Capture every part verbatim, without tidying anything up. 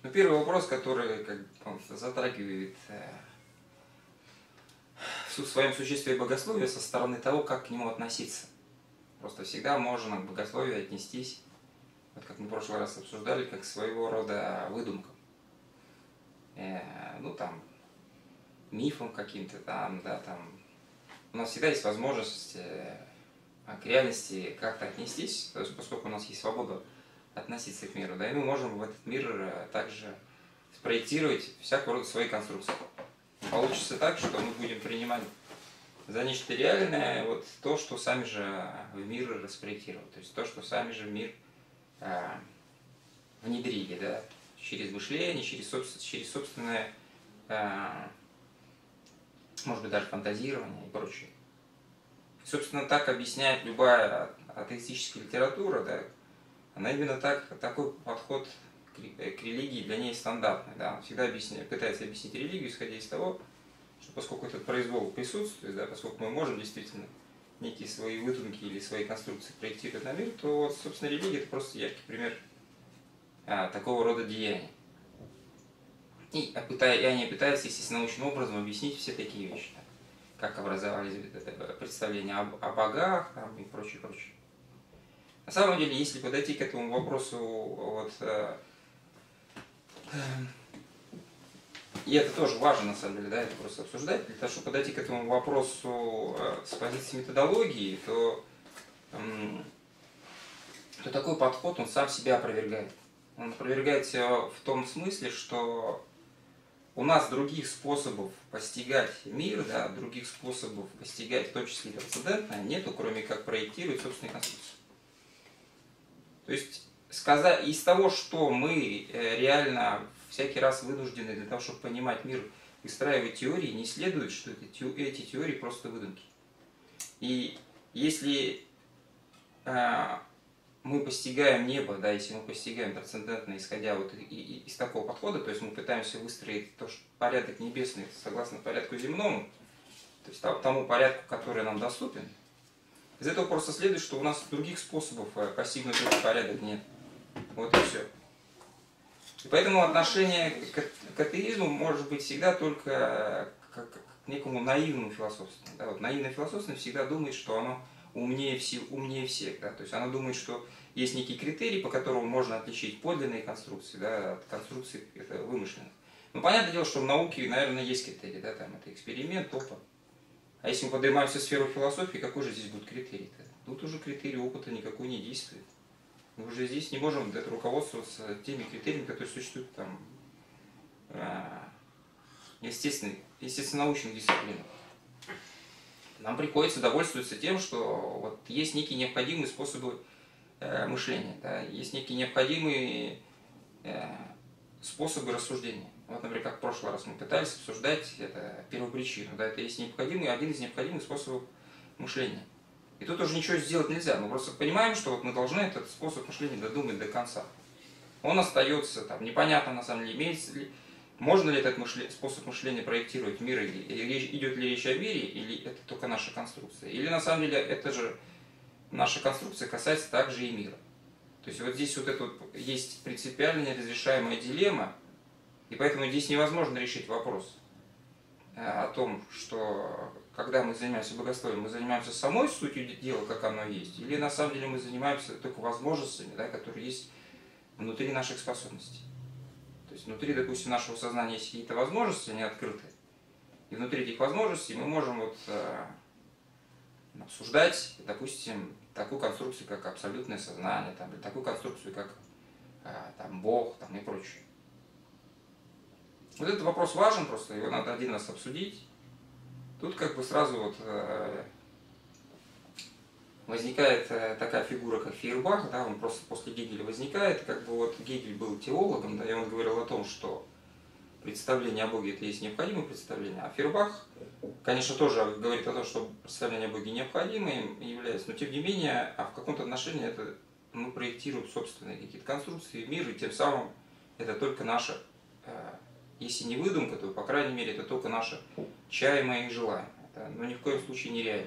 Ну, первый вопрос, который как, он затрагивает э, в своем существе богословие со стороны того, как к нему относиться. Просто всегда можно к богословию отнестись, вот как мы в прошлый раз обсуждали, как своего рода выдумка. Э, ну, там, мифом каким-то там, да, там. У нас всегда есть возможность э, к реальности как-то отнестись, то есть, поскольку у нас есть свобода относиться к миру, да, и мы можем в этот мир э, также спроектировать всякого рода свои конструкции. Получится так, что мы будем принимать за нечто реальное вот то, что сами же в мир распроектировали, то есть то, что сами же в мир э, внедрили, да, через мышление, через, собствен, через собственное, э, может быть, даже фантазирование и прочее. И, собственно, так объясняет любая атеистическая литература, да, она именно так, такой подход к, к религии для ней стандартный, да, она всегда объясняет, пытается объяснить религию, исходя из того, что поскольку этот произвол присутствует, да, поскольку мы можем действительно некие свои выдумки или свои конструкции проектировать на мир, то, вот, собственно, религия – это просто яркий пример а, такого рода деяний. И, и они пытаются, естественно, научным образом объяснить все такие вещи, да, как образовались представления об, о богах там, и прочее, прочее. На самом деле, если подойти к этому вопросу, вот, э, э, и это тоже важно, на самом деле, да, это просто обсуждать, для того, чтобы подойти к этому вопросу э, с позиции методологии, то, э, то такой подход, он сам себя опровергает. Он опровергает себя в том смысле, что у нас других способов постигать мир, да, других способов постигать, в том числе и трансцендентное, нету, кроме как проектировать собственные конструкции. То есть, сказать, из того, что мы реально всякий раз вынуждены для того, чтобы понимать мир, выстраивать теории, не следует, что эти теории просто выдумки. И если э, мы постигаем небо, да, если мы постигаем трансцендентное, исходя вот из такого подхода, то есть мы пытаемся выстроить то, что порядок небесный согласно порядку земному, то есть тому порядку, который нам доступен, из этого просто следует, что у нас других способов постигнуть этот порядок нет. Вот и все. И поэтому отношение к атеизму может быть всегда только к некому наивному философству. Да, вот наивное философство всегда думает, что оно умнее, все, умнее всех. Да, то есть оно думает, что есть некий критерий, по которому можно отличить подлинные конструкции, да, от конструкций это, вымышленных. Ну, понятное дело, что в науке, наверное, есть критерий. Да, там, это эксперимент, опыт. А если мы поднимаемся в сферу философии, какой же здесь будет критерий-то? Тут уже критерий опыта никакой не действует. Мы уже здесь не можем руководствоваться теми критериями, которые существуют там, естественно, естественно-научных дисциплинах. Нам приходится довольствоваться тем, что вот есть некие необходимые способы э, мышления, да, есть некие необходимые э, способы рассуждения. Вот, например, как в прошлый раз мы пытались обсуждать это первопричину, да, это есть необходимый, один из необходимых способов мышления. И тут уже ничего сделать нельзя, мы просто понимаем, что вот мы должны этот способ мышления додумать до конца. Он остается, там, непонятно на самом деле, имеется ли, можно ли этот мышле, способ мышления проектировать в мир, или, или идет ли речь о мире, или это только наша конструкция. Или на самом деле это же наша конструкция касается также и мира. То есть вот здесь вот это вот есть принципиально неразрешаемая дилемма, и поэтому здесь невозможно решить вопрос о том, что когда мы занимаемся богословием, мы занимаемся самой сутью дела, как оно есть, или на самом деле мы занимаемся только возможностями, да, которые есть внутри наших способностей. То есть внутри, допустим, нашего сознания есть какие-то возможности, они открыты. И внутри этих возможностей мы можем вот, э, обсуждать, допустим, такую конструкцию, как абсолютное сознание, там, или такую конструкцию, как э, там, Бог там, и прочее. Вот этот вопрос важен, просто его надо один раз обсудить. Тут как бы сразу вот э, возникает э, такая фигура, как Фейербах, да, он просто после Гегеля возникает, как бы вот Гегель был теологом, да, и он говорил о том, что представление о Боге это есть необходимое представление, а Фейербах, конечно, тоже говорит о том, что представление о Боге необходимым является, но тем не менее, а в каком-то отношении это мы проектируем собственные какие-то конструкции мира, и тем самым это только наша, э, если не выдумка, то, по крайней мере, это только наше чаемое и желаемое, это, но ни в коем случае нереально.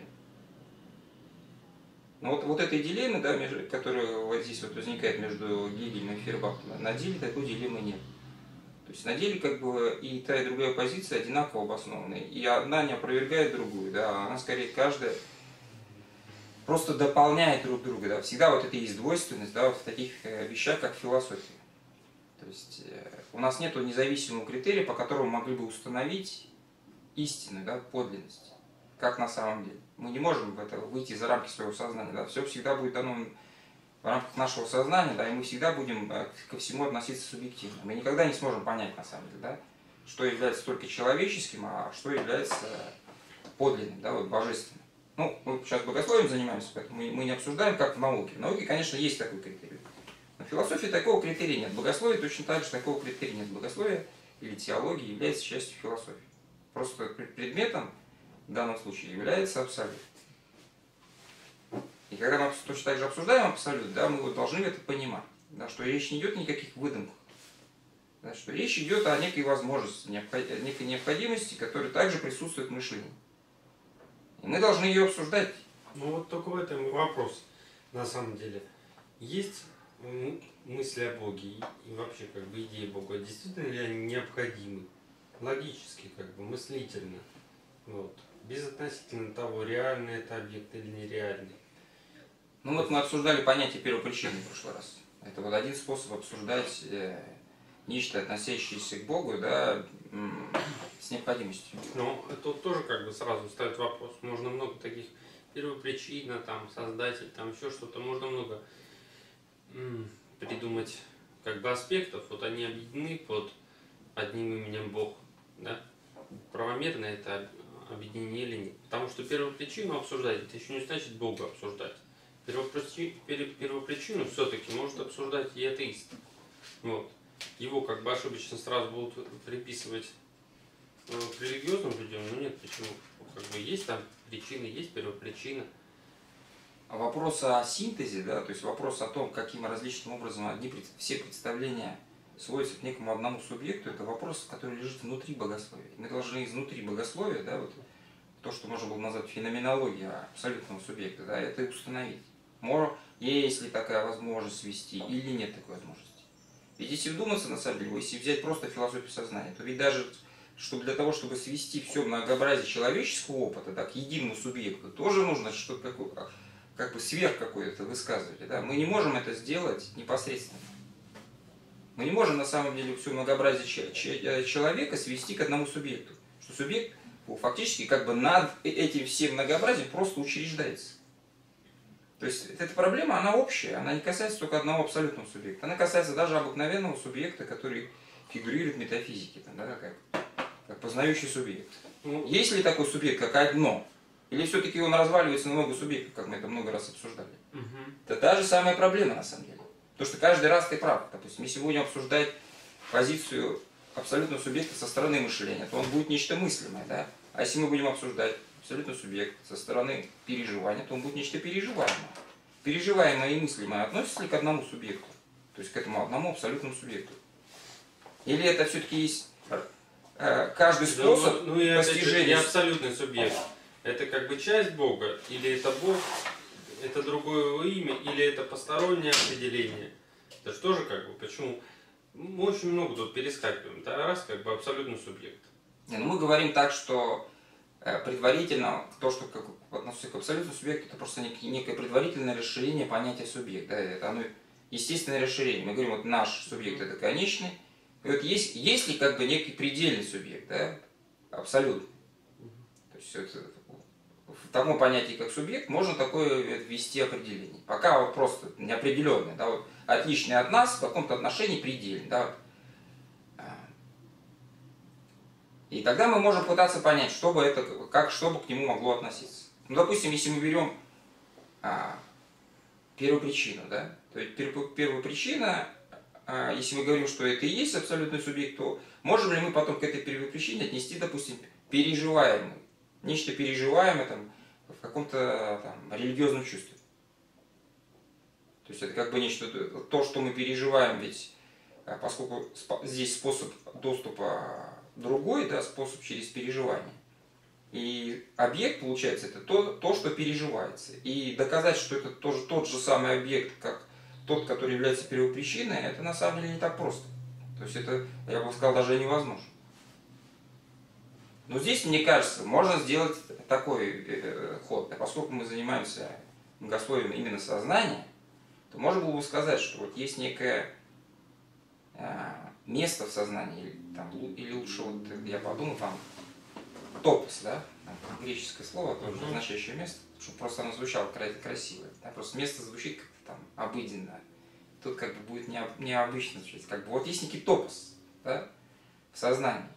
Но вот, вот этой дилеммы, да, которая вот здесь вот возникает между Гегелем и Фейербахом, на деле такой дилеммы нет. То есть на деле как бы и та, и другая позиция одинаково обоснованы. И одна не опровергает другую, да, она скорее каждая просто дополняет друг друга. Да. Всегда вот это есть двойственность, да, вот в таких вещах, как философия. То есть у нас нет независимого критерия, по которому мы могли бы установить истину, да, подлинность, как на самом деле. Мы не можем в это выйти за рамки своего сознания. Да. Все всегда будет дано в рамках нашего сознания, да, и мы всегда будем ко всему относиться субъективно. Мы никогда не сможем понять, на самом деле, да, что является только человеческим, а что является подлинным, да, вот, божественным. Ну, мы сейчас богословием занимаемся, поэтому мы, мы не обсуждаем, как в науке. В науке, конечно, есть такой критерий. Но в философии такого критерия нет. В богословии точно так же такого критерия нет. Богословие или теология является частью философии. Просто предметом в данном случае является абсолют. И когда мы точно так же обсуждаем абсолют, да, мы вот должны это понимать, да, что речь не идет о никаких выдумках. Да, что речь идет о некой возможности, некой необходимости, которая также присутствует в мышлении. И мы должны ее обсуждать. Ну вот только в этом вопрос, на самом деле. Есть мысли о Боге и вообще как бы идея Бога, действительно ли они необходимы? Логически, как бы, мыслительно. Вот. Безотносительно того, реальный это объект или нереальный. Ну вот мы обсуждали понятие первопричины в прошлый раз. Это вот один способ обсуждать э, нечто, относящееся к Богу, да, с необходимостью. Ну, это тоже как бы сразу ставит вопрос. Можно много таких первопричина, там, создатель, там еще что-то. Можно много м, придумать как бы аспектов. Вот они объединены под одним именем Бог. Да? Правомерно это объединение или нет. Потому что первопричину обсуждать, это еще не значит Бога обсуждать. Первопричину, первопричину все-таки может обсуждать и атеист. Вот. Его как бы ошибочно сразу будут приписывать к религиозным людям, но нет, почему? Как бы есть там причины, есть первопричина. А вопрос о синтезе, да, то есть вопрос о том, каким различным образом одни, все представления сводятся к некому одному субъекту, это вопрос, который лежит внутри богословия. Мы должны изнутри богословия, да, вот, то, что можно было назвать феноменологией абсолютного субъекта, да, это установить. Есть ли такая возможность вести или нет такой возможности. Ведь если вдуматься, на самом деле, если взять просто философию сознания, то ведь даже что для того, чтобы свести все многообразие человеческого опыта, да, к единому субъекту, тоже нужно что-то такое, как бы сверх какое-то высказывать. Да? Мы не можем это сделать непосредственно. Мы не можем на самом деле все многообразие человека свести к одному субъекту. Что субъект фактически как бы над этим всем многообразием просто учреждается. То есть эта проблема, она общая, она не касается только одного абсолютного субъекта. Она касается даже обыкновенного субъекта, который фигурирует в метафизике, там, да, как, как познающий субъект. Ну, есть ли такой субъект, как одно? Или все-таки он разваливается на много субъектов, как мы это много раз обсуждали? Угу. Это та же самая проблема, на самом деле. Потому что каждый раз ты прав. Допустим, если мы будем обсуждать позицию абсолютного субъекта со стороны мышления, то он будет нечто мыслимое, да? А если мы будем обсуждать абсолютный субъект со стороны переживания, то он будет нечто переживаемое. Переживаемое и мыслимое относится ли к одному субъекту? То есть к этому одному абсолютному субъекту? Или это все-таки есть э, каждый способ ну, ну, и постижения? Это не абсолютный субъект. Это как бы часть Бога, или это Бог, это другое его имя, или это постороннее определение. Это же тоже как бы, почему? Мы очень много тут перескакиваем. Да, раз как бы абсолютный субъект. Не, ну мы говорим так, что предварительно то, что как относится к абсолютному субъекту, это просто некое, некое предварительное расширение понятия субъект. Да, это оно естественное расширение. Мы говорим, вот наш субъект это конечный. И вот есть, есть ли как бы некий предельный субъект, да, абсолютный. То есть это, в тому понятии как субъект можно такое ввести определение. Пока вот просто неопределенное, да, вот, отличный от нас в каком-то отношении предельный. Да, вот. И тогда мы можем пытаться понять, что бы это, как, что бы к нему могло относиться. Ну, допустим, если мы берем а, первопричину, да, то есть первопричина, а, если мы говорим, что это и есть абсолютный субъект, то можем ли мы потом к этой первопричине отнести, допустим, переживаемый, нечто переживаемое там, в каком-то там, религиозном чувстве. То есть это как бы нечто, то, что мы переживаем, ведь поскольку здесь способ доступа другой, да, способ через переживание. И объект, получается, это то, то, что переживается. И доказать, что это тоже тот же самый объект, как тот, который является первопричиной, это на самом деле не так просто. То есть это, я бы сказал, даже невозможно. Но здесь, мне кажется, можно сделать такой э, ход. А поскольку мы занимаемся богословием именно сознания, то можно было бы сказать, что вот есть некое э, место в сознании, или, там, или лучше, вот я подумал, там, топос, да, там, греческое слово, тоже означающее место, чтобы просто оно звучало красиво. Да, просто место звучит как-то там обыденно. Тут как бы будет необычно звучать. Как бы вот есть некий топос, да, в сознании.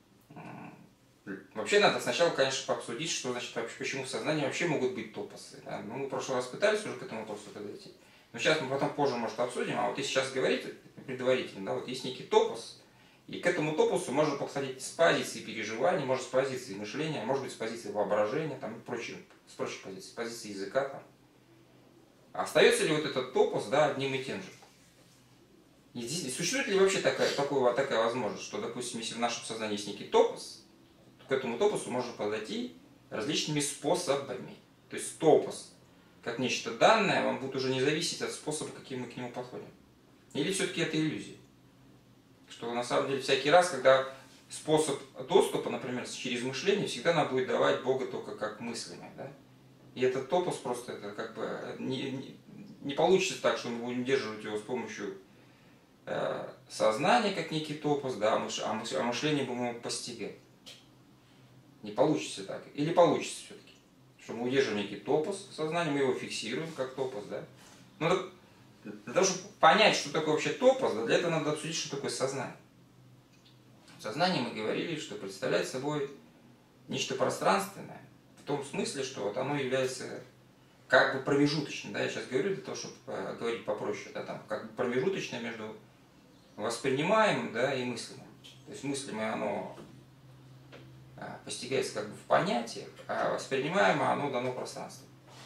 Вообще надо сначала, конечно, пообсудить, что значит вообще, почему в сознании вообще могут быть топосы. Да? Ну, мы в прошлый раз пытались уже к этому вопросу подойти. Но сейчас мы потом позже, может, обсудим. А вот если сейчас говорить предварительно, да, вот есть некий топос, и к этому топосу можно подходить с позиции переживаний, может, с позиции мышления, может быть, с позиции воображения, там, и прочие, с прочих позиций, с позиции языка. Там. А остается ли вот этот топос, да, одним и тем же? И здесь, существует ли вообще такая, такая, такая возможность, что, допустим, если в нашем сознании есть некий топос, то к этому топосу можно подойти различными способами. То есть топос, как нечто данное, он будет уже не зависеть от способа, каким мы к нему подходим. Или все-таки это иллюзия? Что на самом деле всякий раз, когда способ доступа, например, через мышление, всегда нам будет давать Бога только как мыслимое. Да? И этот топос просто это как бы не, не, не получится так, что мы будем удерживать его с помощью э, сознания, как некий топос, да, а, мыш, а мышление будем его постигать. Не получится так. Или получится все-таки. Что мы удерживаем некий топос сознания, мы его фиксируем как топос, да. Но для того, чтобы понять, что такое вообще топос, да, для этого надо обсудить, что такое сознание. В сознании мы говорили, что представляет собой нечто пространственное, в том смысле, что вот оно является как бы промежуточным. Да, я сейчас говорю для того, чтобы э, говорить попроще, да, там, как бы промежуточное между воспринимаемым, да, и мыслимым. То есть мыслимое оно постигается как бы в понятиях, а воспринимаемое оно дано пространством.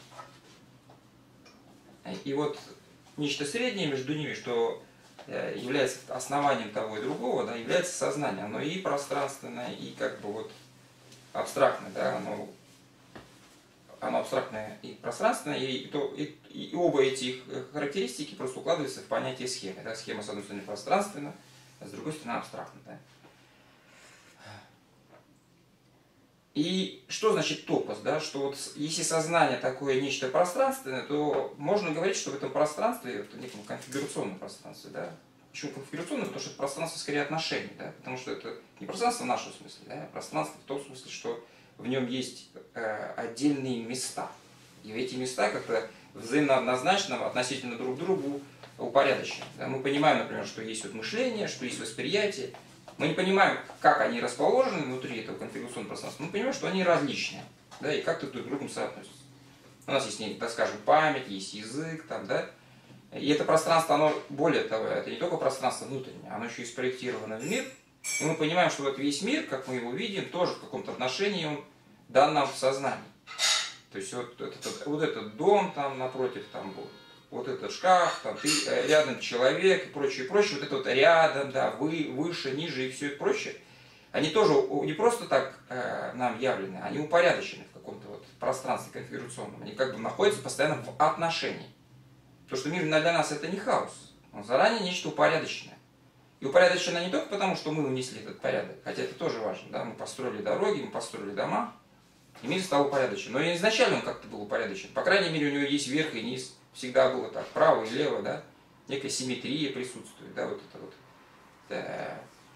И вот нечто среднее между ними, что является основанием того и другого, да, является сознание. Оно и пространственное, и как бы вот абстрактное, да, оно, оно абстрактное и пространственное, и, то, и, и оба эти характеристики просто укладываются в понятие схемы. Да. Схема, с одной стороны, пространственна, а с другой стороны, абстрактна. Да. И что значит топос? Да? Что вот если сознание такое нечто пространственное, то можно говорить, что в этом пространстве, в неком конфигурационном пространстве, да? Почему конфигурационное? Потому что это пространство скорее отношений, да? Потому что это не пространство в нашем смысле, да? А пространство в том смысле, что в нем есть э, отдельные места. И эти места как-то взаимно однозначно относительно друг к другу упорядочены. Да? Мы понимаем, например, что есть вот мышление, что есть восприятие. Мы не понимаем, как они расположены внутри этого конфигурационного пространства, мы понимаем, что они различные, да, и как-то друг к другу соотносятся. У нас есть, так скажем, память, есть язык, там, да, и это пространство, оно, более того, это не только пространство внутреннее, оно еще и спроектировано в мир, и мы понимаем, что вот весь мир, как мы его видим, тоже в каком-то отношении он дан нам в сознании. То есть вот этот, вот этот дом там напротив, там был. Вот этот шкаф, там, ты, рядом человек и прочее, прочее, вот это вот рядом, да, вы, выше, ниже и все это прочее, они тоже не просто так э, нам явлены, они упорядочены в каком-то вот пространстве конфигурационном, они как бы находятся постоянно в отношении. Потому что мир для нас это не хаос, он заранее нечто упорядоченное. И упорядочено не только потому, что мы унесли этот порядок, хотя это тоже важно, да, мы построили дороги, мы построили дома, и мир стал упорядочен. Но изначально он как-то был упорядочен, по крайней мере у него есть верх и низ. Всегда было так, право и лево, да, некая симметрия присутствует, да, вот это вот, да,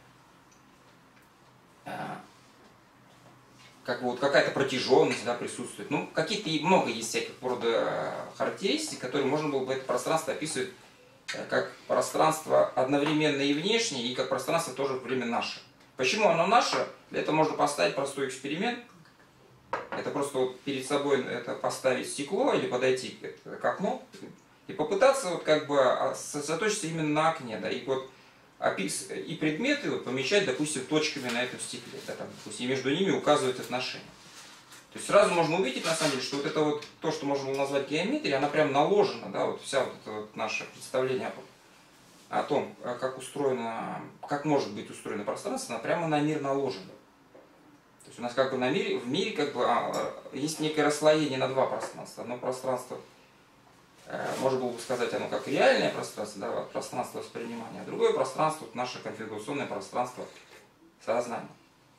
а, как бы вот какая-то протяженность, да, присутствует. Ну, какие-то и много есть всяких рода характеристик, которые можно было бы это пространство описывать как пространство одновременно и внешнее, и как пространство тоже время наше. Почему оно наше? Для этого можно поставить простой эксперимент. Это просто вот перед собой это поставить стекло или подойти к окну и попытаться вот как бы сосредоточиться именно на окне, да, и вот опис... и предметы вот помечать, допустим, точками на этом стекле, да, там, допустим, и между ними указывать отношения. То есть сразу можно увидеть, на самом деле, что вот это вот то, что можно было назвать геометрией, она прям наложена, да, вот вся вот это вот наше представление о, о том, как устроено, как может быть устроено пространство, она прямо на мир наложена. То есть у нас как бы на мире, в мире как бы а, есть некое расслоение на два пространства. Одно пространство можно было бы сказать, оно как реальное пространство, да, пространство воспринимания, а другое пространство, вот наше конфигурационное пространство сознания.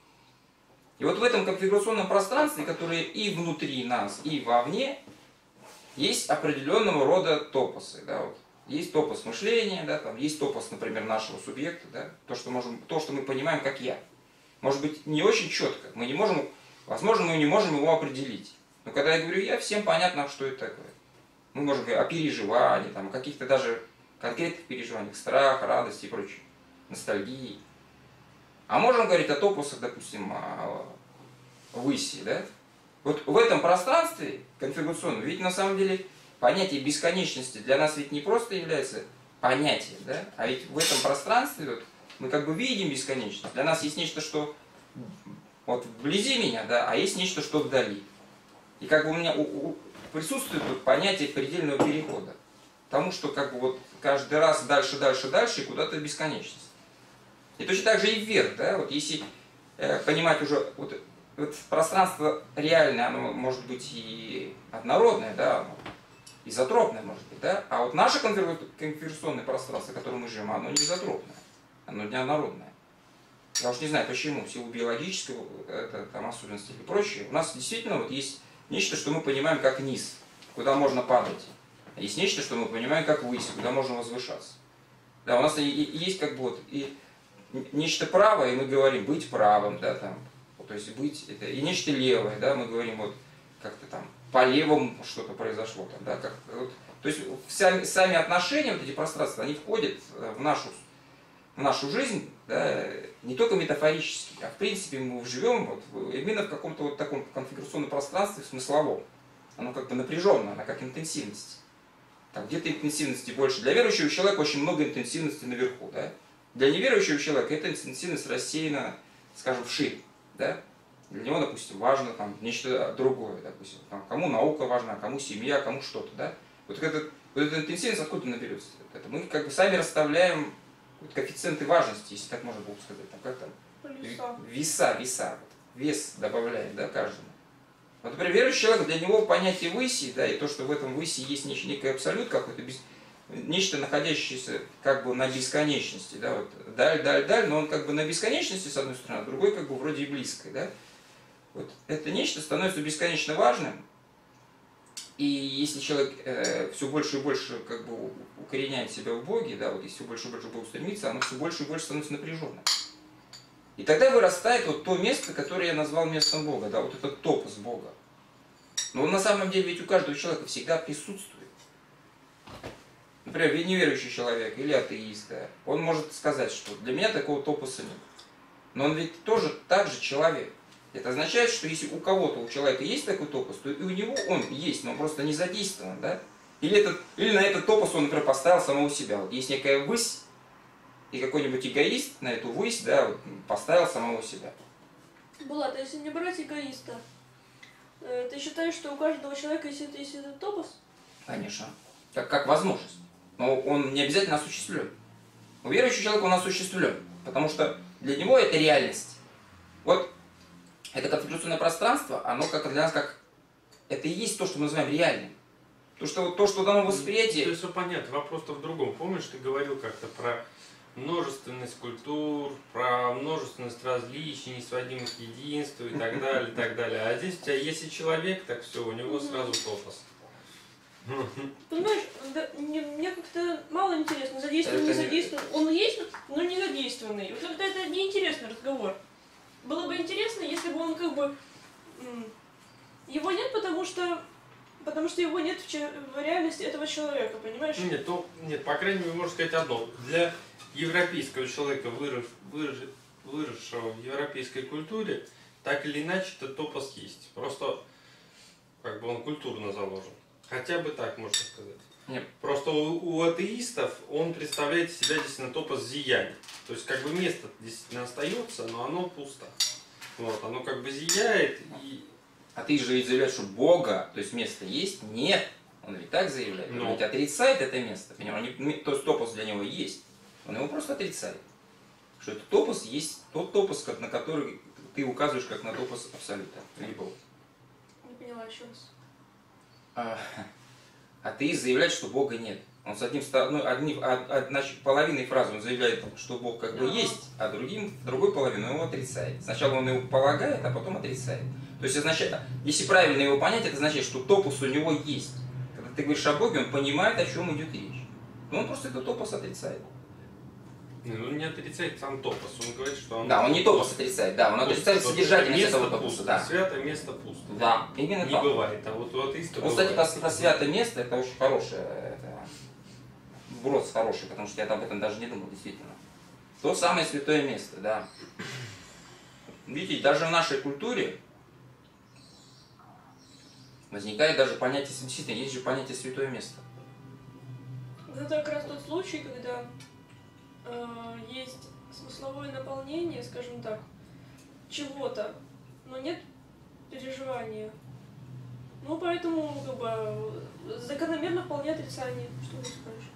И вот в этом конфигурационном пространстве, которое и внутри нас, и вовне, есть определенного рода топосы. Да, вот. Есть топос мышления, да, там, есть топос, например, нашего субъекта, да, то, что можем, то, что мы понимаем как «я». Может быть, не очень четко, мы не можем, возможно, мы не можем его определить. Но когда я говорю «я», всем понятно, что это такое. Мы можем говорить о переживании, там, о каких-то даже конкретных переживаниях, страха, радости и прочее, ностальгии. А можем говорить о топосах, допустим, о выси, да? Вот в этом пространстве конфигурационном, ведь на самом деле понятие бесконечности для нас ведь не просто является понятием, да? А ведь в этом пространстве вот, мы как бы видим бесконечность. Для нас есть нечто, что вот вблизи меня, да, а есть нечто, что вдали. И как бы у меня у, у, присутствует вот понятие предельного перехода. Потому что как бы вот каждый раз дальше, дальше, дальше и куда-то бесконечность. И точно так же и вверх, да, вот если э, понимать уже, вот, вот пространство реальное, оно может быть и однородное, да, оно изотропное может быть, да, а вот наше конфигурационное пространство, в котором мы живем, оно не изотропное, оно неоднородное. Я уж не знаю почему, в силу биологической это, там, особенностей и прочее. У нас действительно вот есть нечто, что мы понимаем как низ, куда можно падать. А есть нечто, что мы понимаем как ввысь, куда можно возвышаться. Да, у нас и, и есть как бы вот и нечто правое, и мы говорим быть правым, да, там, то есть быть, это, и нечто левое, да, мы говорим вот как-то там по левому что-то произошло, там, да, как, вот, то есть сами, сами отношения, вот эти пространства, они входят в нашу, в нашу жизнь, да, не только метафорически, а в принципе мы живем вот, именно в каком-то вот таком конфигурационном пространстве смысловом, оно как бы напряженное, оно как интенсивность. Там где-то интенсивности больше. Для верующего человека очень много интенсивности наверху, да. Для неверующего человека эта интенсивность рассеяна, скажем, вширь. Да? Для него, допустим, важно там, нечто другое. Допустим, там, кому наука важна, кому семья, кому что-то. Да? Вот, этот, вот эта интенсивность откуда наберется? Это мы как бы сами расставляем вот, коэффициенты важности, если так можно было сказать. Там, как там? Веса. Веса, веса. Вес добавляем, да, каждому. Вот, например, верующий человек, для него понятие выси, да, и то, что в этом выси есть некий абсолют какой-то, без... нечто, находящееся как бы на бесконечности, да, вот, даль, даль, даль, но он как бы на бесконечности, с одной стороны, а другой как бы вроде и близкой, да. Вот это нечто становится бесконечно важным, и если человек э, все больше и больше как бы укореняет себя в Боге, да, вот, и все больше и больше к Богу стремится, оно все больше и больше становится напряженным. И тогда вырастает вот то место, которое я назвал местом Бога, да, вот этот топос Бога. Но он на самом деле ведь у каждого человека всегда присутствует. Например, неверующий человек или атеист, да, он может сказать, что для меня такого топоса нет. Но он ведь тоже так же человек. Это означает, что если у кого-то, у человека есть такой топос, то и у него он есть, но он просто не задействован, да? Или, этот, или на этот топос он, например, поставил самого себя. Вот есть некая высь, и какой-нибудь эгоист на эту высь, да, вот, поставил самого себя. Булат, а если не брать эгоиста, ты считаешь, что у каждого человека есть, есть этот топос? Конечно. Как, как возможность. Но он не обязательно осуществлен. У верующего человека он осуществлен, потому что для него это реальность. Вот это конфигурационное пространство, оно как для нас как... Это и есть то, что мы называем реальным. То, что, вот, то, что дано восприятие... То есть все понятно, вопрос-то в другом. Помнишь, ты говорил как-то про множественность культур, про множественность различий, несводимых единств и так далее, и так далее. А здесь у тебя, если человек, так все, у него сразу топос. Понимаешь, да, мне, мне как-то мало интересно, задействован, не задействован. Он есть, но не задействованный. Вот когда это неинтересный разговор. Было бы интересно, если бы он как бы... Его нет, потому что... Потому что его нет в, че- в реальности этого человека, понимаешь? Нет, то, нет, по крайней мере, можно сказать одно. Для европейского человека, вырос, вырос, выросшего в европейской культуре, так или иначе этот топос есть. Просто как бы он культурно заложен. Хотя бы так можно сказать. Нет. Просто у, у атеистов он представляет из себя действительно топос зияния. То есть как бы место действительно остается, но оно пусто. Вот, оно как бы зияет и... А ты же ведь заявляешь, что Бога, то есть место есть? Нет. Он ведь так заявляет. Он Но. ведь отрицает это место. Понимаешь? То есть топос для него есть. Он его просто отрицает. Что этот топос есть тот топос, на который ты указываешь как на топос абсолюта. Или Бога. Не поняла еще раз. А, Атеист заявляет, что Бога нет. Он с одним, ну, одним, значит, половиной фразы он заявляет, что Бог как бы есть, а другим, другой половину его отрицает. Сначала он его полагает, а потом отрицает. То есть, означает, если правильно его понять, это означает, что топос у него есть. Когда ты говоришь о Боге, он понимает, о чем идет речь. Но он просто этот топос отрицает. Ну, он не отрицает сам топос, он говорит, что он... Да, он не топос отрицает, да, он отрицает содержательность этого топоса. Да. Святое место пусто. Да, именно не так. Не бывает, а вот у атеиста Ну, кстати, про, про святое место, это очень хорошее, это брос хороший, потому что я об этом даже не думал, действительно. То самое святое место, да. Видите, даже в нашей культуре возникает даже понятие, действительно, есть же понятие святое место. Это как раз тот случай, когда э, есть смысловое наполнение, скажем так, чего-то, но нет переживания. Ну, поэтому, как бы, закономерно вполне отрицание. Что ты скажешь?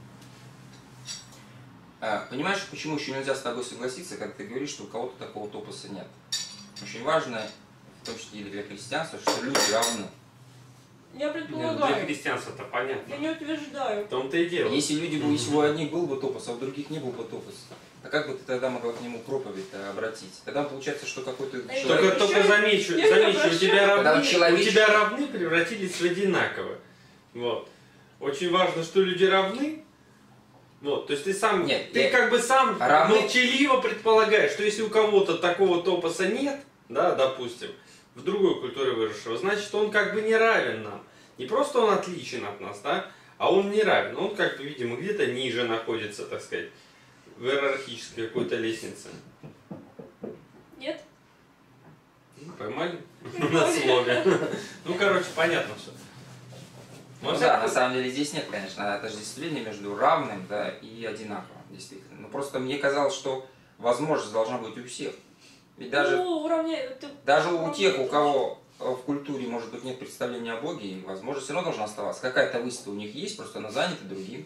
А, понимаешь, почему еще нельзя с тобой согласиться, когда ты говоришь, что у кого-то такого топоса нет? Очень важно, в том числе и для христианства, что люди равны. Я Нет, предполагаю. для христианства-то понятно. Я не утверждаю. В том-то и дело. Если люди бы, если у одних был бы топос, а у других не был бы топос, а как бы ты тогда могла к нему проповедь обратить? Тогда получается, что какой-то Только- человек... Только, только замечу, Я не замечу, у обращаю. тебя, Когда равны, человек- у тебя равны превратились в одинаково. Вот. Очень важно, что люди равны. Вот, то есть ты сам, Нет, ты я- как бы сам равны- молчаливо предполагаешь, что если у кого-то такого топоса нет, да, допустим, в другой культуре выросшего, значит он как бы не равен нам. Не просто он отличен от нас, да, а он не равен. Он как бы, видимо, где-то ниже находится, так сказать, в иерархической какой-то лестнице. Нет? Ну, поймали на слове. Ну, короче, понятно все. Ну да, на самом деле здесь нет, конечно, отождествления между равным, да, и одинаковым, действительно. Но просто мне казалось, что возможность должна быть у всех. Ведь даже, Ну, уравняй... ты- даже у уравняй- тех, у кого в культуре, может быть, нет представления о Боге, и возможность все равно должна оставаться. Какая-то высь у них есть, просто она занята другим.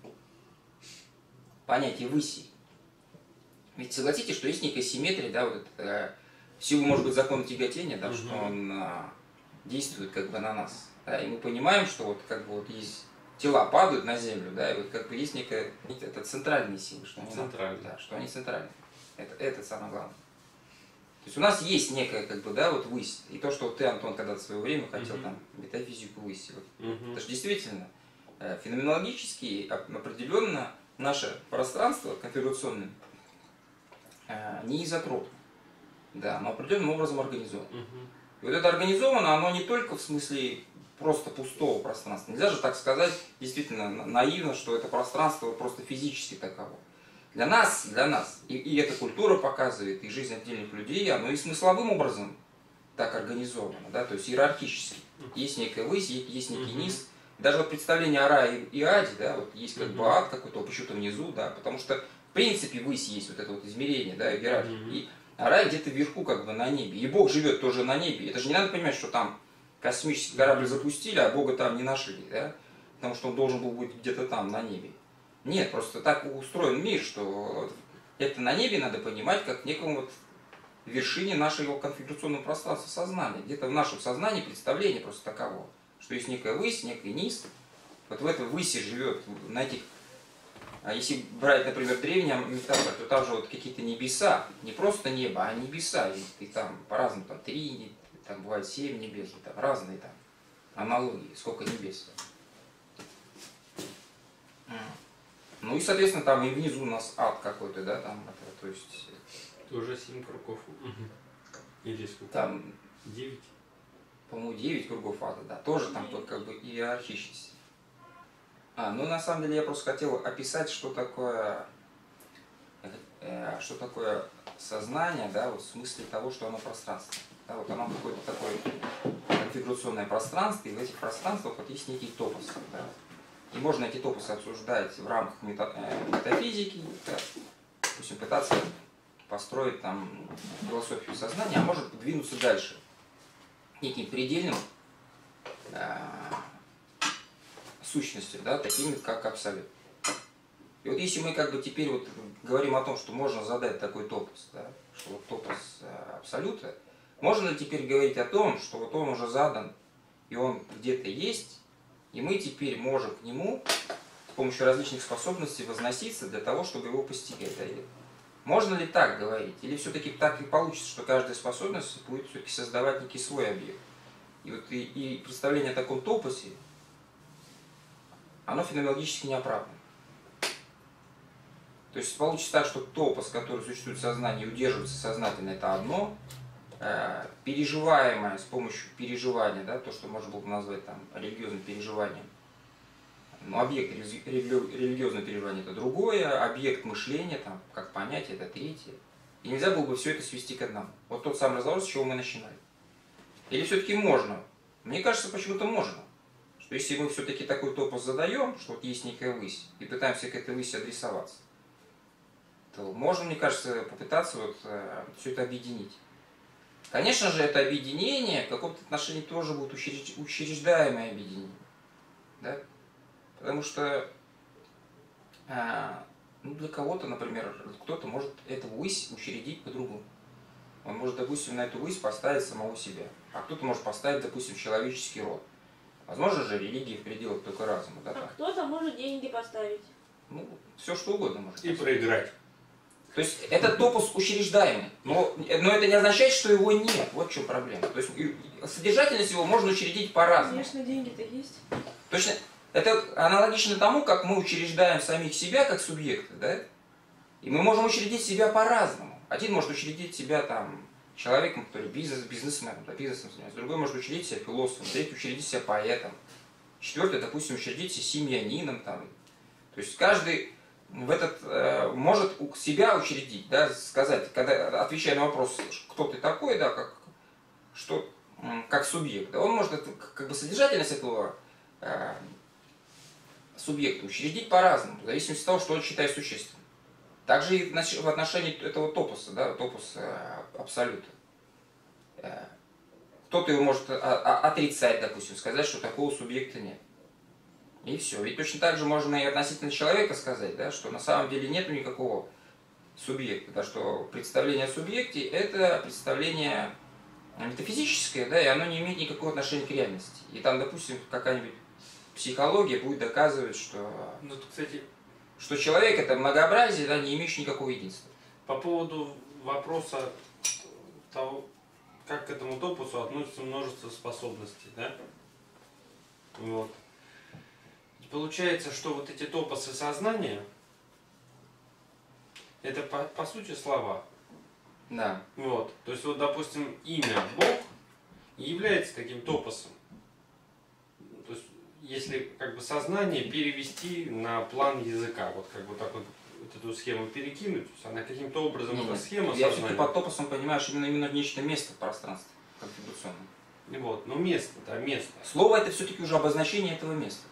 Понятие выси. Ведь согласитесь, что есть некая симметрия, да, вот это, в силу, может быть, закона тяготения, да, Мгм. что он а, действует как бы на нас. Да, и мы понимаем, что вот как бы вот есть тела падают на землю, да, и вот как бы есть некая, это центральные силы, что они, Центральные. да, что они центральные. Это, это самое главное. То есть у нас есть некая, как бы, да, вот высь. И то, что вот ты, Антон, когда-то в свое время хотел Мгм. там метафизику выси. Вот, Мгм. это же действительно э, феноменологически оп- определенно наше пространство конфигурационное э, не изотропно. Да, но определенным образом организовано. Мгм. И вот это организовано, оно не только в смысле просто пустого пространства. Нельзя же так сказать действительно на- наивно, что это пространство вот просто физически таково. Для нас, для нас, и, и эта культура показывает, и жизнь отдельных людей, оно и смысловым образом так организовано, да, то есть иерархически. Есть некая высь, есть есть некий Мгм. низ. Даже вот представление о рае и аде, да, вот есть как бы Мгм. ад какой-то, а почему-то внизу, да, потому что в принципе высь есть вот это вот измерение, да, иерархии. Мгм. И а рай где-то вверху, как бы на небе. И Бог живет тоже на небе. Это же не надо понимать, что там космический корабль запустили, а Бога там не нашли, да? Потому что он должен был быть где-то там, на небе. Нет, просто так устроен мир, что это на небе надо понимать как некому вот вершине нашего конфигурационного пространства сознания. Где-то в нашем сознании представление просто таково, что есть некая высь, некий низ. Вот в этой выси живет, на этих. А если брать, например, древние метафоры, то там же вот какие-то небеса, не просто небо, а небеса. И, и там по-разному, там три, там бывает семь небес, и там разные там аналогии, сколько небес. Ну и, соответственно, там и внизу у нас ад какой-то, да, там, это, то есть, Тоже семь кругов. Мгм. Или сколько? там, Девять. по-моему, девять кругов ада, да, тоже там вот как бы иерархичность. А, ну на самом деле я просто хотел описать, что такое, э, что такое сознание, да, вот в смысле того, что оно пространство. Да, вот оно какое-то такое конфигурационное пространство, и в этих пространствах вот есть некий топос. Да. И можно эти топосы обсуждать в рамках мета, э, метафизики, да, допустим, пытаться построить там философию сознания, а может двинуться дальше неким предельным э, сущностью, да, такими как абсолют. И вот если мы как бы теперь вот говорим о том, что можно задать такой топос, да, что вот топос э, абсолюта, можно ли теперь говорить о том, что вот он уже задан, и он где-то есть, И мы теперь можем к нему с помощью различных способностей возноситься для того, чтобы его постигать. Да? Можно ли так говорить? Или все-таки так и получится, что каждая способность будет все-таки создавать некий свой объект? И, вот и, и представление о таком топосе, оно феноменологически не оправдано. То есть получится так, что топос, который существует в сознании, удерживается сознательно, это одно, э, переживаемое с помощью переживания, да, то, что можно было бы назвать там, религиозным переживанием, но объект религи религиозного переживания это другое, объект мышления, там, как понятие, это третье. И нельзя было бы все это свести к одному. Вот тот самый разговор, с чего мы начинали. Или все-таки можно? Мне кажется, почему-то можно. Что если мы все-таки такой топос задаем, что вот есть некая высь, и пытаемся к этой выси адресоваться, то можно, мне кажется, попытаться вот, э, все это объединить. Конечно же, это объединение в каком-то отношении тоже будет учреж... учреждаемое объединение. Да? Потому что э, ну, для кого-то, например, кто-то может эту высь учредить по-другому. Он может, допустим, на эту высь поставить самого себя. А кто-то может поставить, допустим, человеческий род. Возможно же, религии в пределах только разума. Да, а кто-то может деньги поставить. Ну, все что угодно может и поставить. Проиграть. То есть это топос учреждаемый, но, но это не означает, что его нет. Вот в чем проблема. То есть содержательность его можно учредить по-разному. Конечно, деньги-то есть. Точно. Это аналогично тому, как мы учреждаем самих себя как субъекты, да? И мы можем учредить себя по-разному. Один может учредить себя там человеком, который бизнес, бизнесменом, да, бизнесом занимается. Другой может учредить себя философом, третий учредить себя поэтом. Четвертый, допустим, учредить себя семьянином. Там. То есть каждый в этот, э, может себя учредить, да, сказать, когда, отвечая на вопрос, кто ты такой, да, как, что, как субъект, да, он может это, как бы содержательность этого э, субъекта учредить по-разному, в зависимости от того, что он считает существенным. Также и в отношении этого топоса, да, топоса э, абсолюта. Э, кто-то его может отрицать, допустим, сказать, что такого субъекта нет. И все. Ведь точно так же можно и относительно человека сказать, да, что на самом деле нет никакого субъекта, да, что представление о субъекте это представление метафизическое, да, и оно не имеет никакого отношения к реальности. И там, допустим, какая-нибудь психология будет доказывать, что, ну, кстати, что человек это многообразие, да, не имеющий никакого единства. По поводу вопроса того, как к этому топосу относится множество способностей, да? Вот. Получается, что вот эти топосы сознания, это по, по сути слова. Да. Вот. То есть, вот, допустим, имя Бог является таким топосом. То есть, если как бы сознание перевести на план языка, вот как бы так вот, вот эту схему перекинуть, то есть она каким-то образом, Нет, эта схема я сознания. все-таки под топосом понимаешь именно, именно нечто место в пространстве конфигурационном. Вот, ну место, да, место. Слово это все-таки уже обозначение этого места.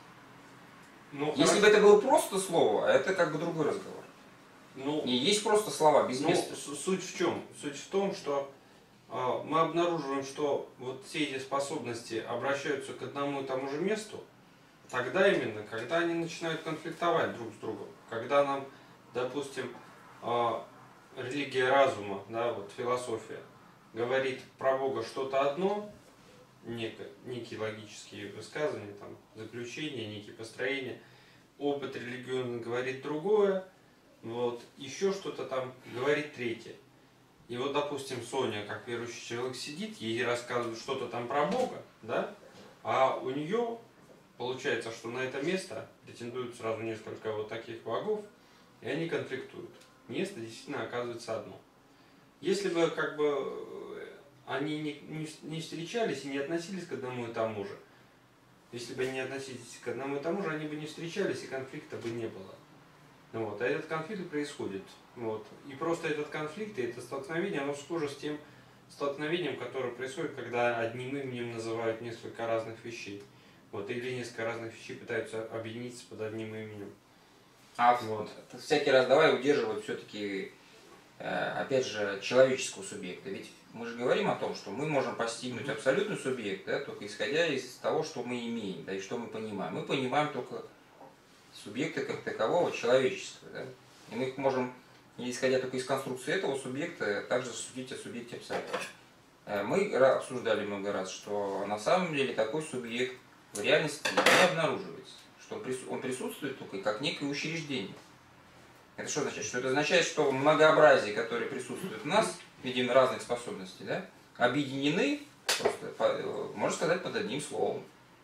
Ну, если хорошо. бы это было просто слово, это как бы другой разговор. Ну, не есть просто слова без ну, места. Суть в чем? Суть в том, что э, мы обнаруживаем, что вот все эти способности обращаются к одному и тому же месту, тогда именно, когда они начинают конфликтовать друг с другом. Когда нам, допустим, э, религия разума, да, вот философия, говорит про Бога что-то одно, некое, некие логические высказывания, там, заключения, некие построения, опыт религиозный говорит другое, вот, еще что-то там говорит третье. И вот, допустим, Соня, как верующий человек, сидит, ей рассказывают что-то там про Бога, да, а у нее получается, что на это место претендуют сразу несколько вот таких богов, и они конфликтуют. Место действительно оказывается одно. Если бы как бы они не, не, не встречались и не относились к одному и тому же, если бы они не относились к одному и тому же, они бы не встречались и конфликта бы не было. Вот. А этот конфликт происходит. Вот. И просто этот конфликт и это столкновение, оно схоже с тем столкновением, которое происходит, когда одним именем называют несколько разных вещей. Вот. Или несколько разных вещей пытаются объединиться под одним именем. А вот. всякий раз давай удерживать все-таки, опять же, человеческого субъекта. Ведь мы же говорим о том, что мы можем постигнуть абсолютный субъект, да, только исходя из того, что мы имеем, да, и что мы понимаем. Мы понимаем только субъекта как такового человеческого. Да? И мы их можем, исходя только из конструкции этого субъекта, также судить о субъекте абсолютно. Мы обсуждали много раз, что на самом деле такой субъект в реальности не обнаруживается. Что он, прису он присутствует только как некое учреждение. Это что означает? Что это означает, что многообразие, которое присутствует в нас, в виде разных способностей, да, объединены, просто, по, можно сказать, под одним словом.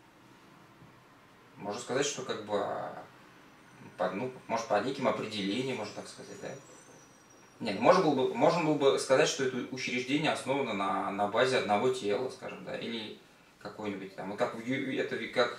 Можно сказать, что как бы, под, ну, может, по неким определениям, можно так сказать, да. Нет, можно было бы, можно было бы сказать, что это учреждение основано на, на базе одного тела, скажем, да, или какой-нибудь там, вот как, это как,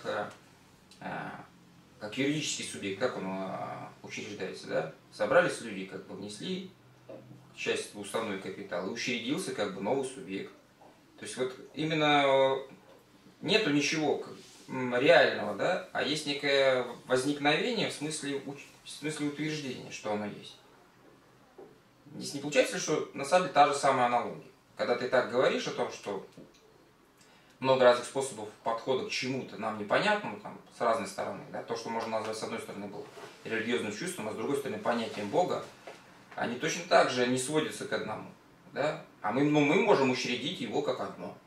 как юридический субъект, как он учреждается, да, собрались люди, как бы внесли часть в уставной капитал, и учредился как бы новый субъект. То есть вот именно нету ничего реального, да, а есть некое возникновение в смысле, в смысле утверждения, что оно есть. Здесь не получается, что на самом деле та же самая аналогия. Когда ты так говоришь о том, что много разных способов подхода к чему-то нам непонятному, там, с разной стороны, да, то, что можно назвать с одной стороны было религиозным чувством, а с другой стороны понятием Бога, они точно так же не сводятся к одному. Да? А мы, ну, мы можем учредить его как одно.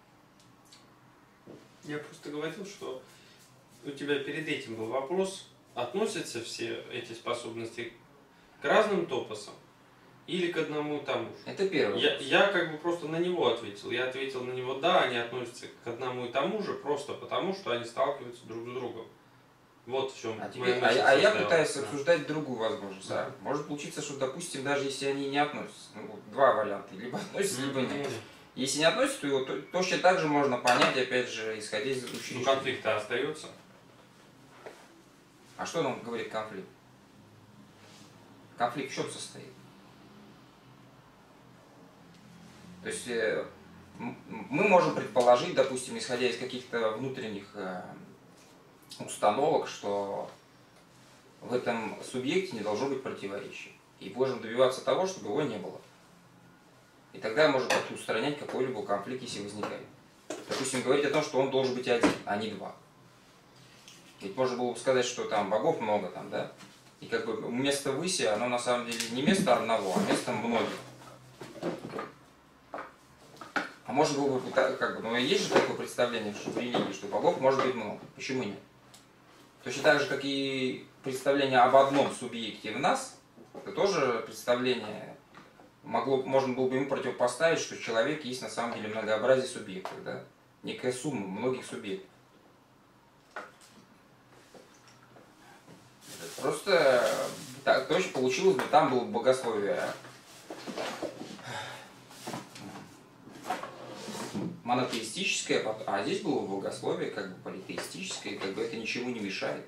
Я просто говорил, что у тебя перед этим был вопрос, относятся все эти способности к разным топосам или к одному и тому же? Это первое. Я, я как бы просто на него ответил. Я ответил на него, да, они относятся к одному и тому же, просто потому, что они сталкиваются друг с другом. Вот в чем. А, теперь, а, а я пытаюсь да. обсуждать другую возможность. Да. Может получиться, что, допустим, даже если они не относятся, ну, два варианта, либо относятся, либо нет. Если не относятся, то его то, точно так же можно понять, опять же, исходя из учреждения. Ну, конфликт-то остается. А что нам говорит конфликт? Конфликт в чем состоит? То есть э, мы можем предположить, допустим, исходя из каких-то внутренних э, установок, что в этом субъекте не должно быть противоречия. И можем добиваться того, чтобы его не было. И тогда можем как-то устранять какой-либо конфликт, если возникает. Допустим, говорить о том, что он должен быть один, а не два. Ведь можно было бы сказать, что там богов много, там, да? И как бы место выси, оно на самом деле не место одного, а место многих. А можно было бы, как бы, ну есть же такое представление в религии, что богов может быть много. Почему нет? Точно так же, как и представление об одном субъекте в нас, это тоже представление, могло, можно было бы ему противопоставить, что человек есть на самом деле многообразие субъектов, да? Некая сумма многих субъектов. Просто так точно получилось бы, там было богословие монотеистическое, а здесь было богословие как бы политеистическое, как бы это ничего не мешает.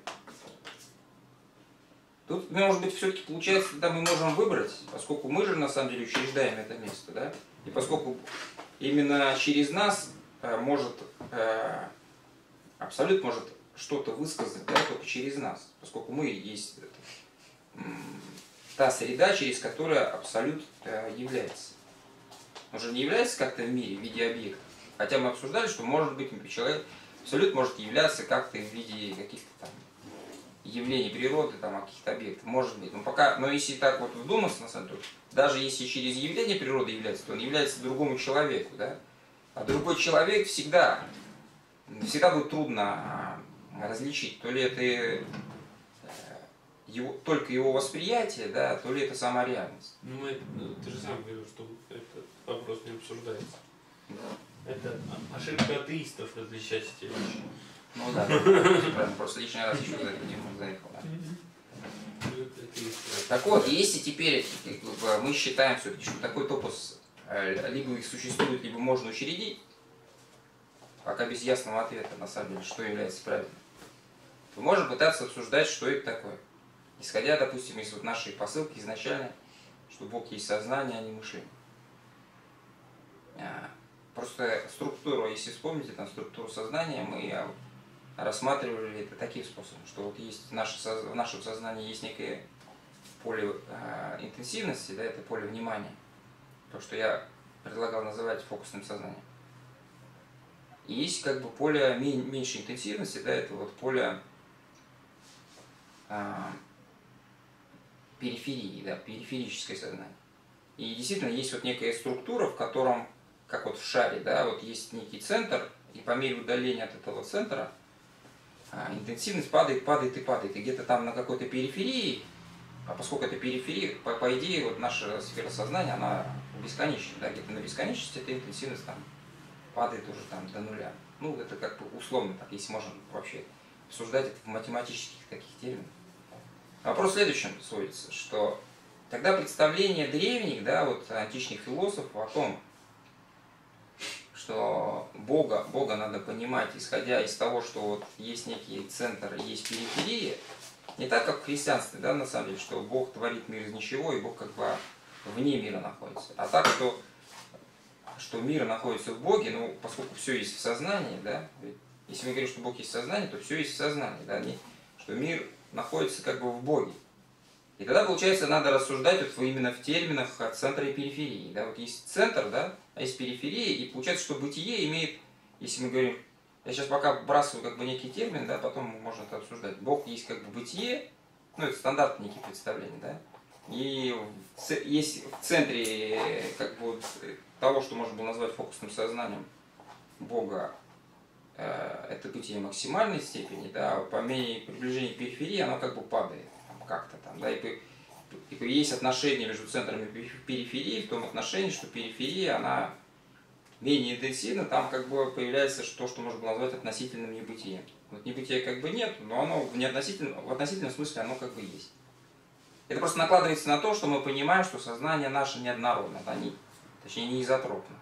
Тут, может быть, все-таки получается, когда мы можем выбрать, поскольку мы же на самом деле учреждаем это место, да, и поскольку именно через нас э, может, э, абсолют может что-то высказать, да, только через нас, поскольку мы есть это, та среда, через которую абсолют э, является. Он же не является как-то в мире в виде объекта. Хотя мы обсуждали, что может быть человек, абсолют может являться как-то в виде каких-то там явлений природы, там, каких-то объектов. Может быть. Но пока, но если так вот вдуматься, на самом деле, даже если через явление природы является, то он является другому человеку, да? А другой человек всегда, всегда будет трудно различить, то ли это его, только его восприятие, да, то ли это сама реальность. Ну, мы, ты же сам говорил, что этот вопрос не обсуждается. Да. Это ошибка атеистов различать эти вещи. Ну да, правильно, просто лишний раз еще за эту тему заехал. Да. Так вот, если теперь мы считаем все-таки, что такой топос либо их существует, либо можно учредить, пока без ясного ответа, на самом деле, что является правильным, то можем пытаться обсуждать, что это такое. Исходя, допустим, из вот нашей посылки изначально, что Бог есть сознание, а не мышление. Просто структуру, если вспомните, там структуру сознания, мы рассматривали это таким способом, что вот есть в, наше, в нашем сознании есть некое поле э, интенсивности, да, это поле внимания, то, что я предлагал называть фокусным сознанием. И есть как бы поле меньшей интенсивности, да, это вот поле э, периферии, да, периферическое сознание. И действительно есть вот некая структура, в котором, как вот в шаре, да, вот есть некий центр, и по мере удаления от этого центра а интенсивность падает, падает и падает. И где-то там на какой-то периферии, а поскольку это периферия, по, по идее, вот наша сфера сознания, она бесконечна, да, где-то на бесконечности эта интенсивность там падает уже там до нуля. Ну, это как бы условно, так, если можно вообще обсуждать это в математических таких терминах. Вопрос в следующем сводится, что тогда представление древних, да, вот античных философов о том, что Бога, Бога надо понимать, исходя из того, что вот есть некий центр, есть периферия, не так, как в христианстве, да, на самом деле, что Бог творит мир из ничего, и Бог как бы вне мира находится. А так, что, что мир находится в Боге, ну, поскольку все есть в сознании, да, если мы говорим, что Бог есть в сознании, то все есть в сознании, да, не, что мир находится как бы в Боге. И тогда, получается, надо рассуждать вот именно в терминах центра и периферии. Да? Вот есть центр, да, а есть периферия, и получается, что бытие имеет, если мы говорим, я сейчас пока бросаю как бы некий термин, да, потом можно это обсуждать. Бог есть как бы бытие, ну это стандартные некие представления, да, и есть в центре как бы того, что можно было назвать фокусным сознанием Бога, э, это бытие максимальной степени, да, по мере приближения к периферии оно как бы падает. Как-то там, да, и, и есть отношение между центром и периферией в том отношении, что периферия, она менее интенсивна, там как бы появляется то, что можно было назвать относительным небытием. Вот небытия как бы нет, но оно в, неотносительном, в относительном смысле оно как бы есть. Это просто накладывается на то, что мы понимаем, что сознание наше неоднородно, да, не, точнее не изотропно.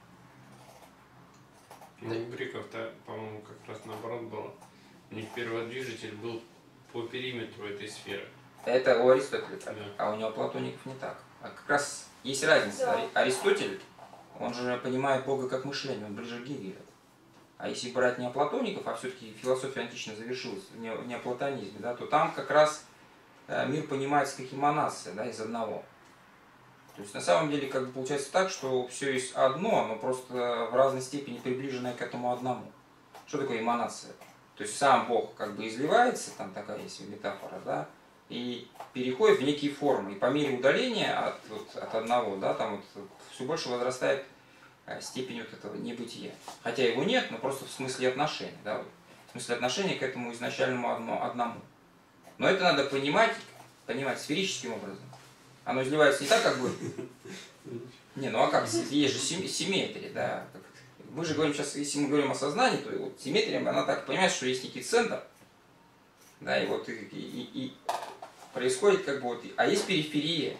Ну, у греков-то, по-моему, как раз наоборот было. У них перводвижитель был по периметру этой сферы. Это у Аристотеля так, да. А у него платоников не так. А как раз есть разница. Да. Аристотель, он же понимает Бога как мышление, он ближе к Гегелю. А если брать не неоплатоников, а все-таки философия античная завершилась в неоплатонизме, да, то там как раз мир понимается как эманация, да, из одного. То есть на самом деле как бы получается так, что все есть одно, но просто в разной степени приближенное к этому одному. Что такое эманация? То есть сам Бог как бы изливается, там такая есть метафора, да, и переходит в некие формы. И по мере удаления от, вот, от одного, да, там вот, все больше возрастает степень вот этого небытия. Хотя его нет, но просто в смысле отношений, да, вот, в смысле отношения к этому изначальному одно, одному. Но это надо понимать, понимать сферическим образом. Оно изливается не так, как бы... Не, ну а как? Есть же симметрия, да. Мы же говорим сейчас, если мы говорим о сознании, то вот симметрия, она так понимает, что есть некий центр, да, и вот и, и, и происходит как бы вот, а есть периферия.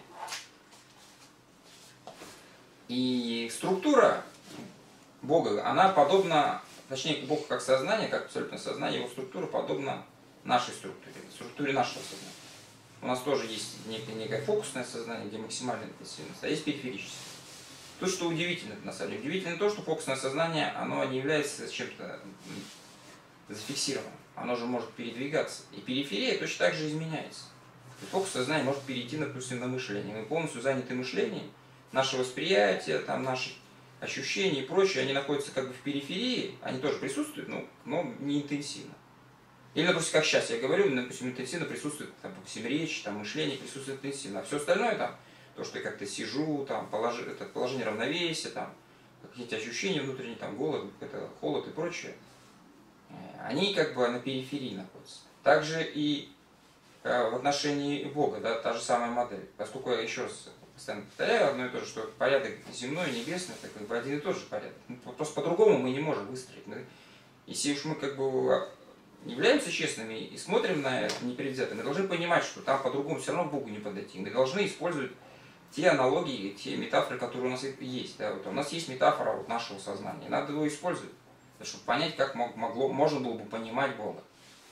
И структура Бога, она подобна, точнее, Бог как сознание, как абсолютное сознание, его структура подобна нашей структуре, структуре нашего сознания. У нас тоже есть некое, некое фокусное сознание, где максимальная интенсивность, а есть периферическое. То, что удивительно, на самом деле, удивительно то, что фокусное сознание, оно не является чем-то зафиксированным. Оно же может передвигаться. И периферия точно так же изменяется. И фокусное сознание может перейти, допустим, на мышление. Мы полностью заняты мышлением, наше восприятие, там, наши ощущения и прочее, они находятся как бы в периферии, они тоже присутствуют, но, но не интенсивно. Или, допустим, как сейчас я говорю, допустим, интенсивно присутствует, там, допустим, речь, там, мышление присутствует интенсивно, а все остальное там, то, что я как-то сижу, там, полож... это положение равновесия, там, какие-то ощущения внутренние, там, голод, это, холод и прочее, они как бы на периферии находятся. Также и э, в отношении Бога, да, та же самая модель. Поскольку я еще раз постоянно повторяю одно и то же, что порядок земной и небесный, это как бы один и тот же порядок. Просто по-другому мы не можем выстроить. Мы, если уж мы как бы являемся честными и смотрим на это непредвзято, мы должны понимать, что там по-другому все равно к Богу не подойти. Мы должны использовать те аналогии, те метафоры, которые у нас есть. Да, вот у нас есть метафора вот нашего сознания, надо его использовать, чтобы понять, как могло, можно было бы понимать Бога.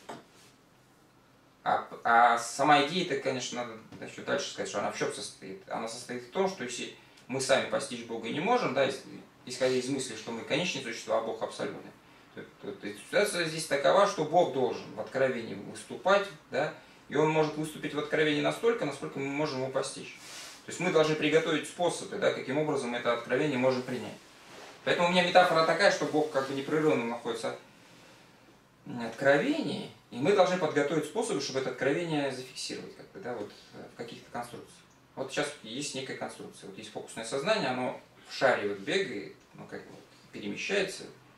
А, а сама идея, это, конечно, надо еще дальше сказать, что она в чем состоит. Она состоит в том, что если мы сами постичь Бога не можем, да, исходя из мысли, что мы конечные существа, а Бог абсолютный, то, то, то ситуация здесь такова, что Бог должен в откровении выступать, да, и Он может выступить в откровении настолько, насколько мы можем его постичь. То есть мы должны приготовить способы, да, каким образом это откровение можем принять. Поэтому у меня метафора такая, что Бог как бы непрерывно находится в откровении, и мы должны подготовить способы, чтобы это откровение зафиксировать, как бы, да, вот, в каких-то конструкциях. Вот сейчас есть некая конструкция, вот есть фокусное сознание, оно в шаре вот бегает, ну, как бы, перемещается,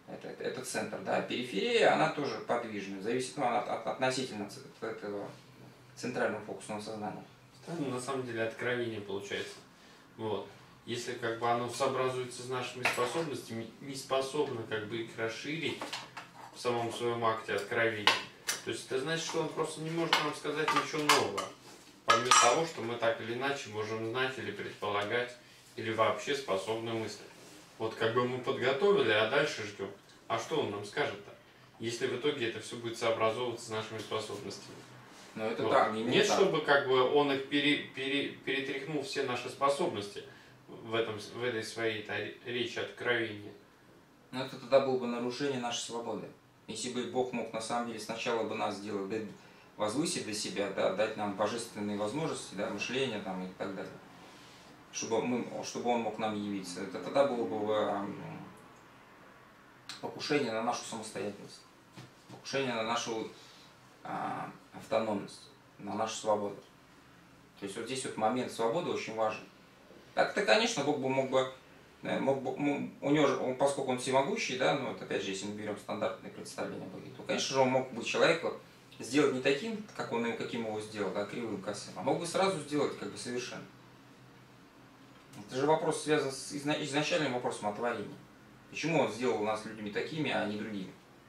Это, это, это центр, да. Периферия, она тоже подвижная, зависит, ну, от, от, относительно этого центрального фокусного сознания. Странно, на самом деле, откровение получается. Вот. Если как бы оно сообразуется с нашими способностями, не способно как бы их расширить в самом своем акте откровения, то есть это значит, что он просто не может нам сказать ничего нового, помимо того, что мы так или иначе можем знать или предполагать, или вообще способны мыслить. Вот как бы мы подготовили, а дальше ждем. А что он нам скажет-то, если в итоге это все будет сообразовываться с нашими способностями? Но это Вот. так, не, не Нет, так. чтобы как бы он их пере, пере, перетряхнул все наши способности в, этом, в этой своей речи откровения. Но это тогда было бы нарушение нашей свободы. Если бы Бог мог на самом деле сначала бы нас сделать, возвысить до себя, да, дать нам божественные возможности, да, мышления там, и так далее, чтобы, мы, чтобы Он мог нам явиться, это тогда было бы покушение на нашу самостоятельность, покушение на нашу а, автономность, на нашу свободу. То есть вот здесь вот момент свободы очень важен. Так-то, конечно, Бог бы мог бы, мог бы у него, поскольку он всемогущий, да, ну вот опять же, если мы берем стандартные представления о Боге, то, конечно же, он мог бы человека сделать не таким, как он его, каким его сделал, да, кривым, косым, а мог бы сразу сделать как бы совершенно. Это же вопрос связан с изначальным вопросом о творении. Почему он сделал нас людьми такими, а не другими?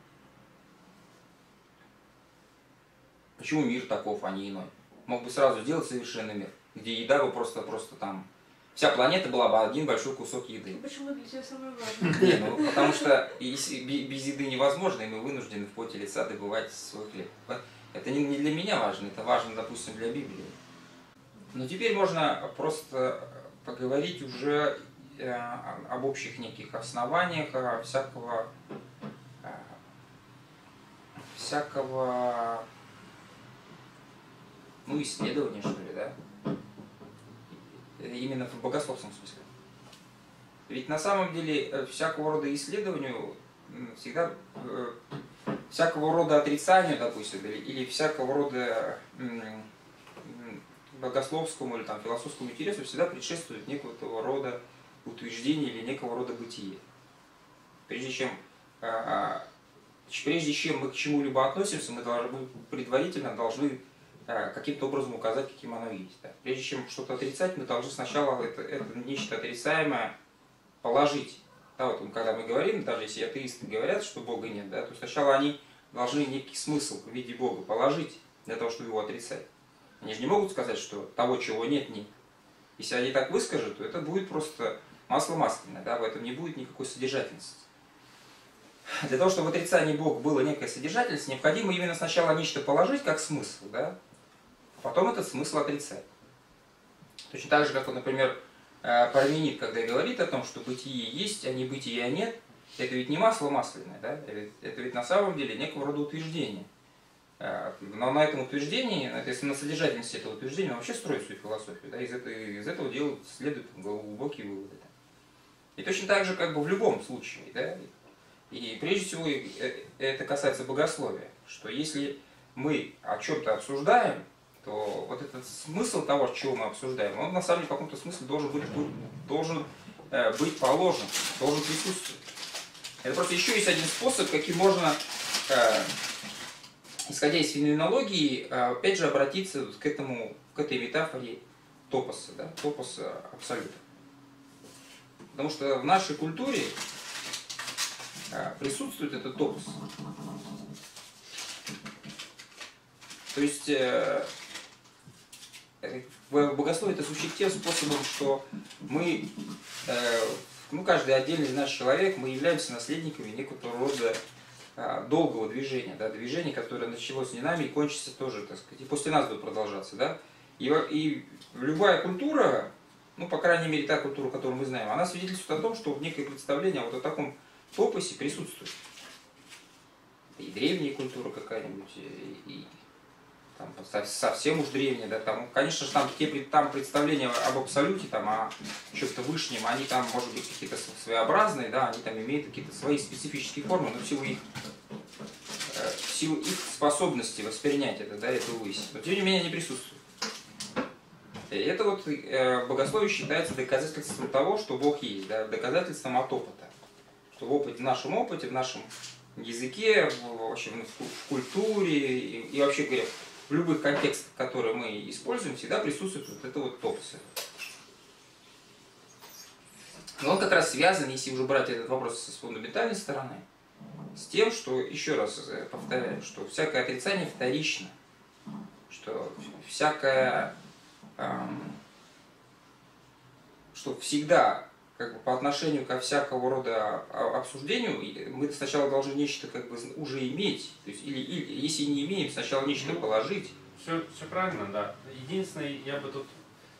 Почему мир таков, а не иной? Мог бы сразу сделать совершенный мир, где еда бы просто, просто там... Вся планета была бы один большой кусок еды. Почему для тебя самое важное? Не, ну потому что без еды невозможно, и мы вынуждены в поте лица добывать свой хлеб. Это не для меня важно, это важно, допустим, для Библии. Но теперь можно просто поговорить уже об общих неких основаниях всякого, всякого, ну, исследования, что ли, да? Именно в богословском смысле. Ведь на самом деле всякого рода исследованию всегда, всякого рода отрицанию, допустим, или, или всякого рода богословскому или там, философскому интересу всегда предшествует некого рода утверждение или некого рода бытие. Прежде чем, прежде чем мы к чему-либо относимся, мы должны, предварительно должны каким-то образом указать, каким оно есть. Да. Прежде чем что-то отрицать, мы должны сначала это, это нечто отрицаемое положить. Да, вот, когда мы говорим, даже если атеисты говорят, что Бога нет, да, то сначала они должны некий смысл в виде Бога положить для того, чтобы его отрицать. Они же не могут сказать, что того, чего нет, нет. Если они так выскажут, то это будет просто масло масляное, да, в этом не будет никакой содержательности. Для того, чтобы в отрицании Бога было некая содержательность, необходимо именно сначала нечто положить как смысл, да, а потом этот смысл отрицать. Точно так же, как, вот, например, Парменид, когда говорит о том, что бытие есть, а не бытия нет, это ведь не масло масляное, да, это ведь на самом деле некого рода утверждение. Но на этом утверждении, на содержательности этого утверждения он вообще строит свою философию, да, из, этого, из этого делают, следуют глубокие выводы. И точно так же, как бы в любом случае, да, и прежде всего это касается богословия, что если мы о чем-то обсуждаем, то вот этот смысл того, чего мы обсуждаем, он на самом деле в каком-то смысле должен быть, должен, э, быть положен, должен присутствовать. Это просто еще есть один способ, каким можно, э, исходя из феноменологии, э, опять же обратиться к, этому, к этой метафоре топоса, да, топоса абсолюта. Потому что в нашей культуре э, присутствует этот топос. То есть э, в богословии это звучит тем способом, что мы, э, ну, каждый отдельный наш человек, мы являемся наследниками некоторого рода э, долгого движения, да, движение, которое началось не нами и кончится тоже, так сказать, и после нас будет продолжаться, да. И, и любая культура, ну, по крайней мере, та культура, которую мы знаем, она свидетельствует о том, что некое представление вот о таком топосе присутствует. И древняя культура какая-нибудь, и, и там, совсем уж древние, да, там, конечно же, там, те, там представления об абсолюте, там, о чем-то вышнем, они там, может быть, какие-то своеобразные, да, они там имеют какие-то свои специфические формы, но в силу их, в силу их способности воспринять это, да, эту высь, но тем не менее они присутствуют. И это вот э, богословие считается доказательством того, что Бог есть, да, доказательством от опыта. что в опыте, в нашем опыте, в нашем языке, в, вообще в, в культуре и, и вообще говоря, в любых контекстах, которые мы используем, всегда присутствует вот это вот топос. Но он как раз связан, если уже брать этот вопрос с фундаментальной стороны, с тем, что, еще раз повторяю, что всякое отрицание вторично, что всякое, эм, что всегда как бы, по отношению ко всякого рода обсуждению мы сначала должны нечто как бы уже иметь, то есть, или, или если не имеем, сначала нечто ну, положить. Все, все правильно, да. Единственное, я бы тут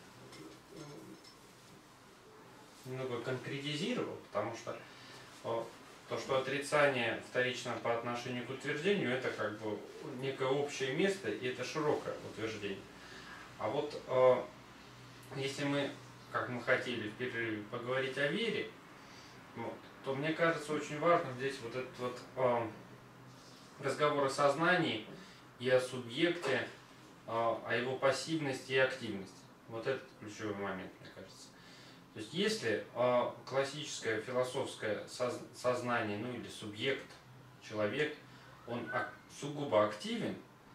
немного конкретизировал, потому что о, то, что отрицание вторично по отношению к утверждению, это как бы некое общее место, и это широкое утверждение. А вот э, если мы, как мы хотели в перерыве, поговорить о вере, вот, то мне кажется очень важно здесь вот этот вот э, разговор о сознании и о субъекте, э, о его пассивности и активности. Вот этот ключевой момент, мне кажется. То есть если э, классическое философское соз сознание, ну или субъект, человек, он сугубо активен,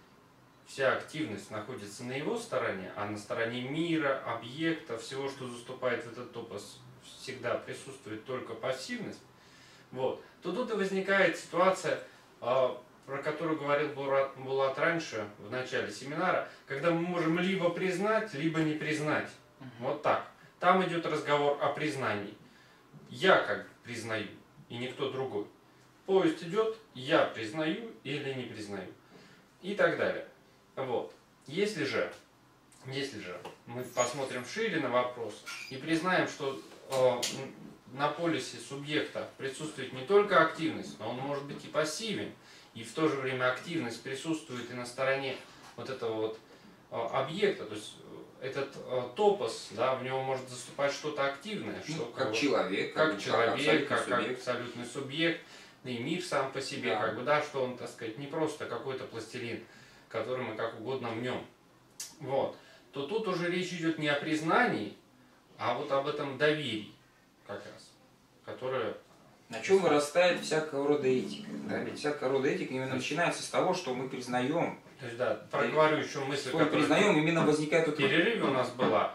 вся активность находится на его стороне, а на стороне мира, объекта, всего, что заступает в этот топос, всегда присутствует только пассивность, вот, то тут и возникает ситуация, э, про которую говорил Булат, Булат раньше, в начале семинара, когда мы можем либо признать, либо не признать. Uh-huh. Вот так. Там идет разговор о признании. Я как признаю, и никто другой. Поезд идет, я признаю или не признаю. И так далее. Вот. Если же, если же мы посмотрим шире на вопрос и признаем, что э, на полюсе субъекта присутствует не только активность, но он может быть и пассивен, и в то же время активность присутствует и на стороне вот этого вот э, объекта, то есть этот э, топос, да, в него может заступать что-то активное, ну, что как вот, человек, как, как человек, как, абсолютный как абсолютный субъект, и мир сам по себе, да. как бы, да, что он, так сказать, не просто какой-то пластилин, который мы как угодно мнем. Вот. То тут уже речь идет не о признании, а вот об этом доверии, как раз, которое... На чем вырастает всякого рода этика. Да? Ведь всякого рода этика именно начинается с того, что мы признаем. То есть, да, проговорю еще мысль, которая... признаем, именно возникает... В перерыве у нас была,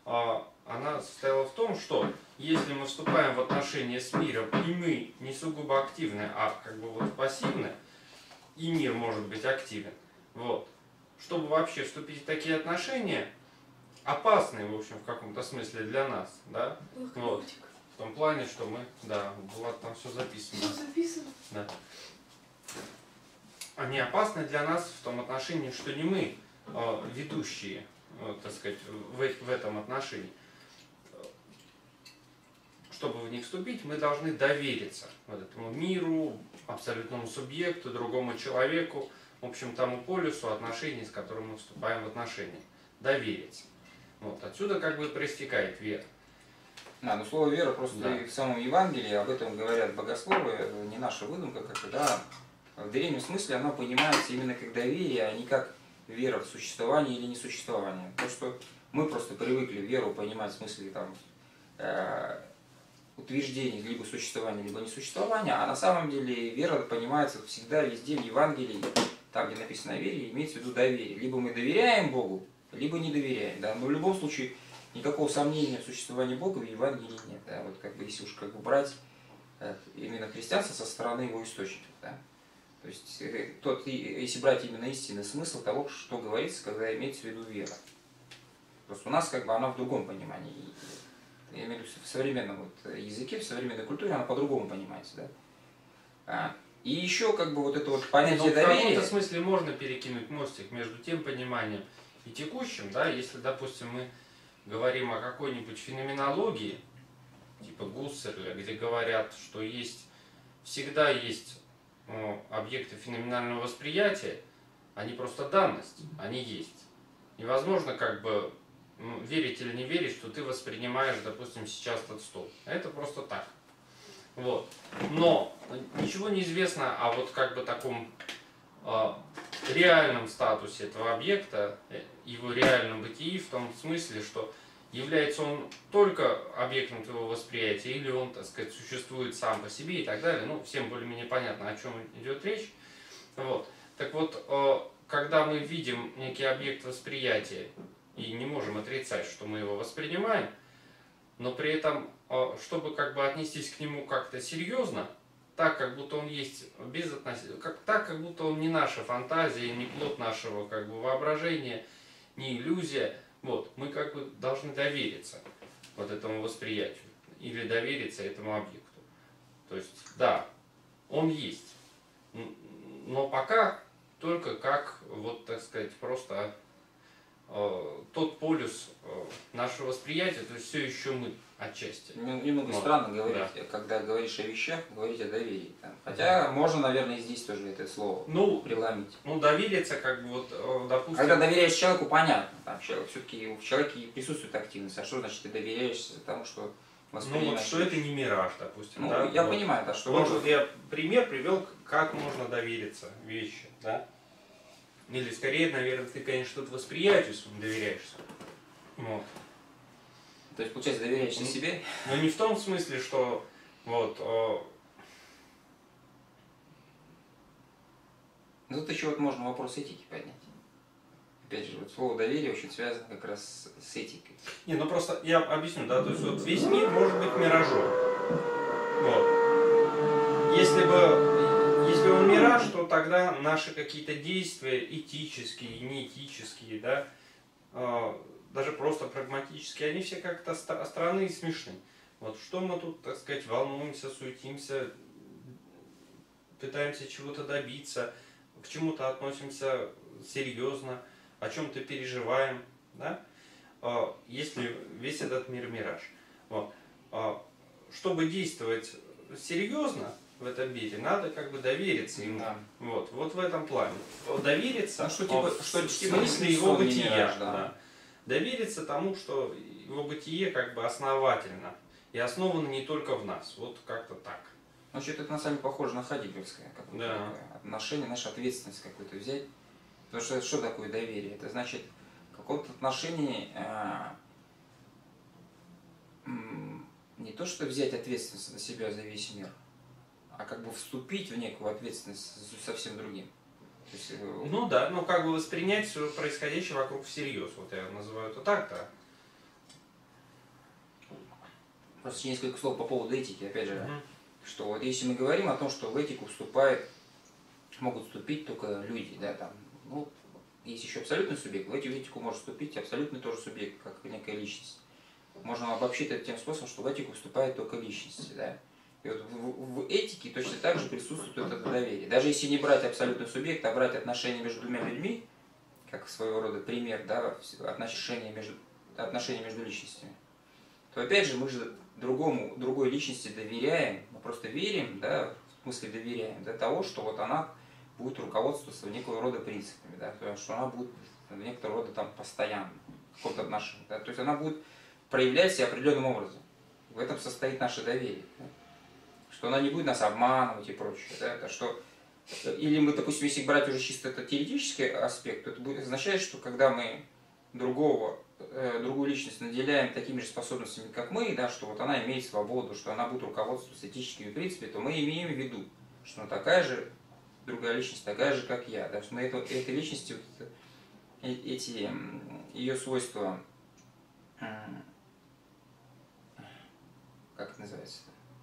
она состояла в том, что если мы вступаем в отношения с миром, и мы не сугубо активны, а как бы вот пассивны, и мир может быть активен, вот, чтобы вообще вступить в такие отношения, опасные, в общем, в каком-то смысле для нас, да, вот. В том плане, что мы, да, Булат, там все записано. Все записано. Да. Они опасны для нас в том отношении, что не мы э, ведущие, э, так сказать, в, в этом отношении. Чтобы в них вступить, мы должны довериться вот этому миру, абсолютному субъекту, другому человеку, в общем, тому полюсу отношений, с которым мы вступаем в отношения. Довериться. Вот. Отсюда как бы проистекает вера. Да, но слово вера просто да. И в самом Евангелии, об этом говорят богословы, это не наша выдумка, как да, в древнем смысле оно понимается именно как доверие, а не как вера в существование или несуществование. То, что мы просто привыкли веру понимать в смысле там, э, утверждений либо существования, либо несуществования, а на самом деле вера понимается всегда везде в Евангелии, там, где написано о вере, имеется в виду доверие. Либо мы доверяем Богу, либо не доверяем. Да? Но в любом случае никакого сомнения в существовании Бога в Евангелии нет. Да? Вот как бы, если уж как бы брать э, именно христианство со стороны его источника. Да? То есть, э, тот, если брать именно истинный смысл того, что говорится, когда имеется в виду вера. Просто у нас как бы она в другом понимании. Я имею в виду в современном вот языке, в современной культуре она по-другому понимается. Да? А, и еще как бы вот это вот понятие ну, доверия... В каком-то смысле можно перекинуть мостик между тем пониманием и текущим, да, если, допустим, мы говорим о какой-нибудь феноменологии, типа Гуссерля, где говорят, что есть, всегда есть ну, объекты феноменального восприятия, они просто данность, они есть. Невозможно как бы ну, верить или не верить, что ты воспринимаешь, допустим, сейчас этот стол. Это просто так. Вот. Но ничего не известно о вот как бы таком э, реальном статусе этого объекта, его реальном бытии, в том смысле, что является он только объектом твоего восприятия, или он, так сказать, существует сам по себе и так далее. Ну, всем более-менее понятно, о чем идет речь. Вот. Так вот, когда мы видим некий объект восприятия и не можем отрицать, что мы его воспринимаем, но при этом, чтобы как бы отнестись к нему как-то серьезно, так, как будто он есть без относительно, как, так, как будто он не наша фантазия, не плод нашего как бы воображения, не иллюзия, вот, мы как бы должны довериться вот этому восприятию или довериться этому объекту. То есть, да, он есть, но пока только как, вот, так сказать, просто э, тот полюс э, нашего восприятия, то есть все еще мы отчасти. Немного вот. странно говорить, Да. когда говоришь о вещах, говорить о доверии. Там. Хотя можно, наверное, и здесь тоже это слово ну, преломить. Ну, довериться, как бы, вот, допустим... Когда доверяешь человеку, понятно. Там человек, все-таки в человеке присутствует активность. А что значит ты доверяешь тому, что воспринимаешь? Ну, вот что это не мираж, допустим, ну, да? я вот. понимаю, да, что вот, можно... вот я пример привел, как можно довериться вещи, да? Или скорее, наверное, ты, конечно, тут восприятию своему доверяешься. Вот. То есть, получается, доверяешься ну, себе? Но не в том смысле, что вот... О... Ну, тут еще вот можно вопрос этики поднять. Опять же, вот слово доверие очень связано как раз с этикой. Не, ну просто я объясню, да, то есть вот весь мир может быть миражом. Вот. Если бы, если он мираж, то тогда наши какие-то действия этические, неэтические, да, э, даже просто прагматические, они все как-то странные и смешные. Вот что мы тут, так сказать, волнуемся, суетимся, пытаемся чего-то добиться, к чему-то относимся серьезно, о чем-то переживаем, да? Если весь этот мир мираж. Вот. Чтобы действовать серьезно в этом мире, надо как бы довериться ему. Да. Вот, вот в этом плане. Довериться, ну, что, типа, в что, смысле его бытия. Мираж, да. Да. Довериться тому, что его бытие как бы основательно и основано не только в нас. Вот как-то так. Ну, что-то это на самом деле похоже на хайдеггерское да. отношение, наша ответственность какую-то взять. Потому что что такое доверие? Это значит, в каком-то отношении э, не то, что взять ответственность на себя за весь мир, а как бы вступить в некую ответственность за совсем другим. То есть, э, ну да, ну как бы воспринять все происходящее вокруг всерьез. Вот я называю это так-то. Просто несколько слов по поводу этики, опять же. Угу. Что вот если мы говорим о том, что в этику вступает, могут вступить только люди, да, там, ну, есть еще абсолютный субъект, в этику может вступить абсолютный тоже субъект, как некая личность. Можно обобщить это тем способом, что в этику вступает только личности, да. И вот в, в этике точно так же присутствует вот это доверие. Даже если не брать абсолютный субъект, а брать отношения между двумя людьми, как своего рода пример, да, отношения между, отношения между личностями, то опять же мы же другому, другой личности доверяем, мы просто верим, да, в смысле доверяем, до того, что вот она будет руководствоваться некого рода принципами, да, что она будет некоторого рода там постоянно в каком-то отношении, да, то есть она будет проявлять себя определенным образом. В этом состоит наше доверие, да, что она не будет нас обманывать и прочее, да, это что, или мы, допустим, если брать уже чисто этот теоретический аспект, то это будет означать, что когда мы другого другую личность наделяем такими же способностями, как мы, да, что вот она имеет свободу, что она будет руководствоваться этическими принципами, то мы имеем в виду, что она такая же, другая личность, такая же, как я. Да, что мы это, этой личности, вот, эти ее свойства, как это называется?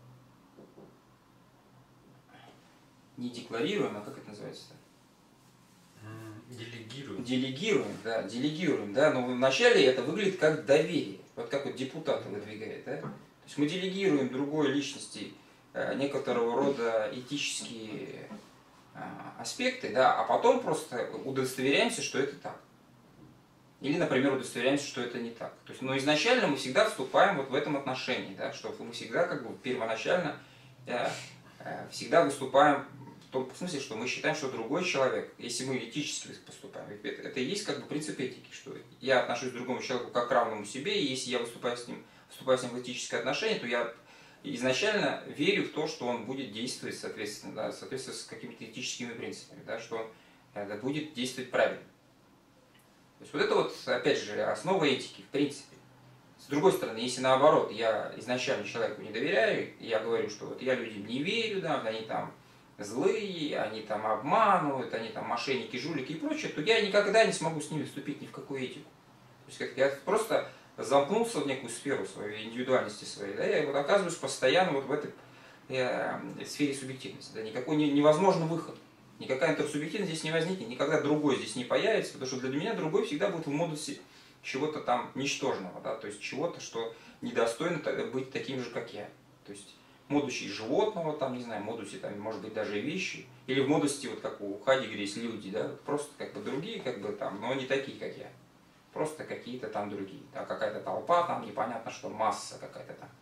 Не декларируем, а как это называется-то? Делегируем. Делегируем, да, делегируем, да, но вначале это выглядит как доверие, вот как вот депутат выдвигает, да. То есть мы делегируем другой личности э, некоторого рода этические э, аспекты, да, а потом просто удостоверяемся, что это так. Или, например, удостоверяемся, что это не так. То есть, но изначально мы всегда вступаем вот в этом отношении, да, что мы всегда как бы первоначально э, э, всегда выступаем в том смысле, что мы считаем, что другой человек, если мы этически поступаем, это, это и есть как бы принцип этики, что я отношусь к другому человеку как к равному себе, и если я выступаю с ним, вступаю с ним в этическое отношение, то я изначально верю в то, что он будет действовать соответственно, да, соответственно с какими-то этическими принципами, да, что он это будет действовать правильно. То есть вот это вот, опять же, основа этики, в принципе. С другой стороны, если наоборот, я изначально человеку не доверяю, я говорю, что вот я людям не верю, да, они там злые, они там обманывают, они там мошенники, жулики и прочее, то я никогда не смогу с ними вступить ни в какую этику. То есть как я просто замкнулся в некую сферу своей индивидуальности своей, да, я вот оказываюсь постоянно вот в этой э, сфере субъективности, да, никакой не, невозможно выход, никакая интерсубъективность здесь не возникнет, никогда другой здесь не появится, потому что для меня другой всегда будет в модусе чего-то там ничтожного, да, то есть чего-то, что недостойно быть таким же, как я. То есть в модусе животного, там, не знаю, в модусе, там, может быть, даже и вещи, или в модусе, вот как у Хайдеггера есть люди, да, просто как бы другие, как бы там, но не такие, как я. Просто какие-то там другие. Да, какая-то толпа, там непонятно что, масса какая-то там.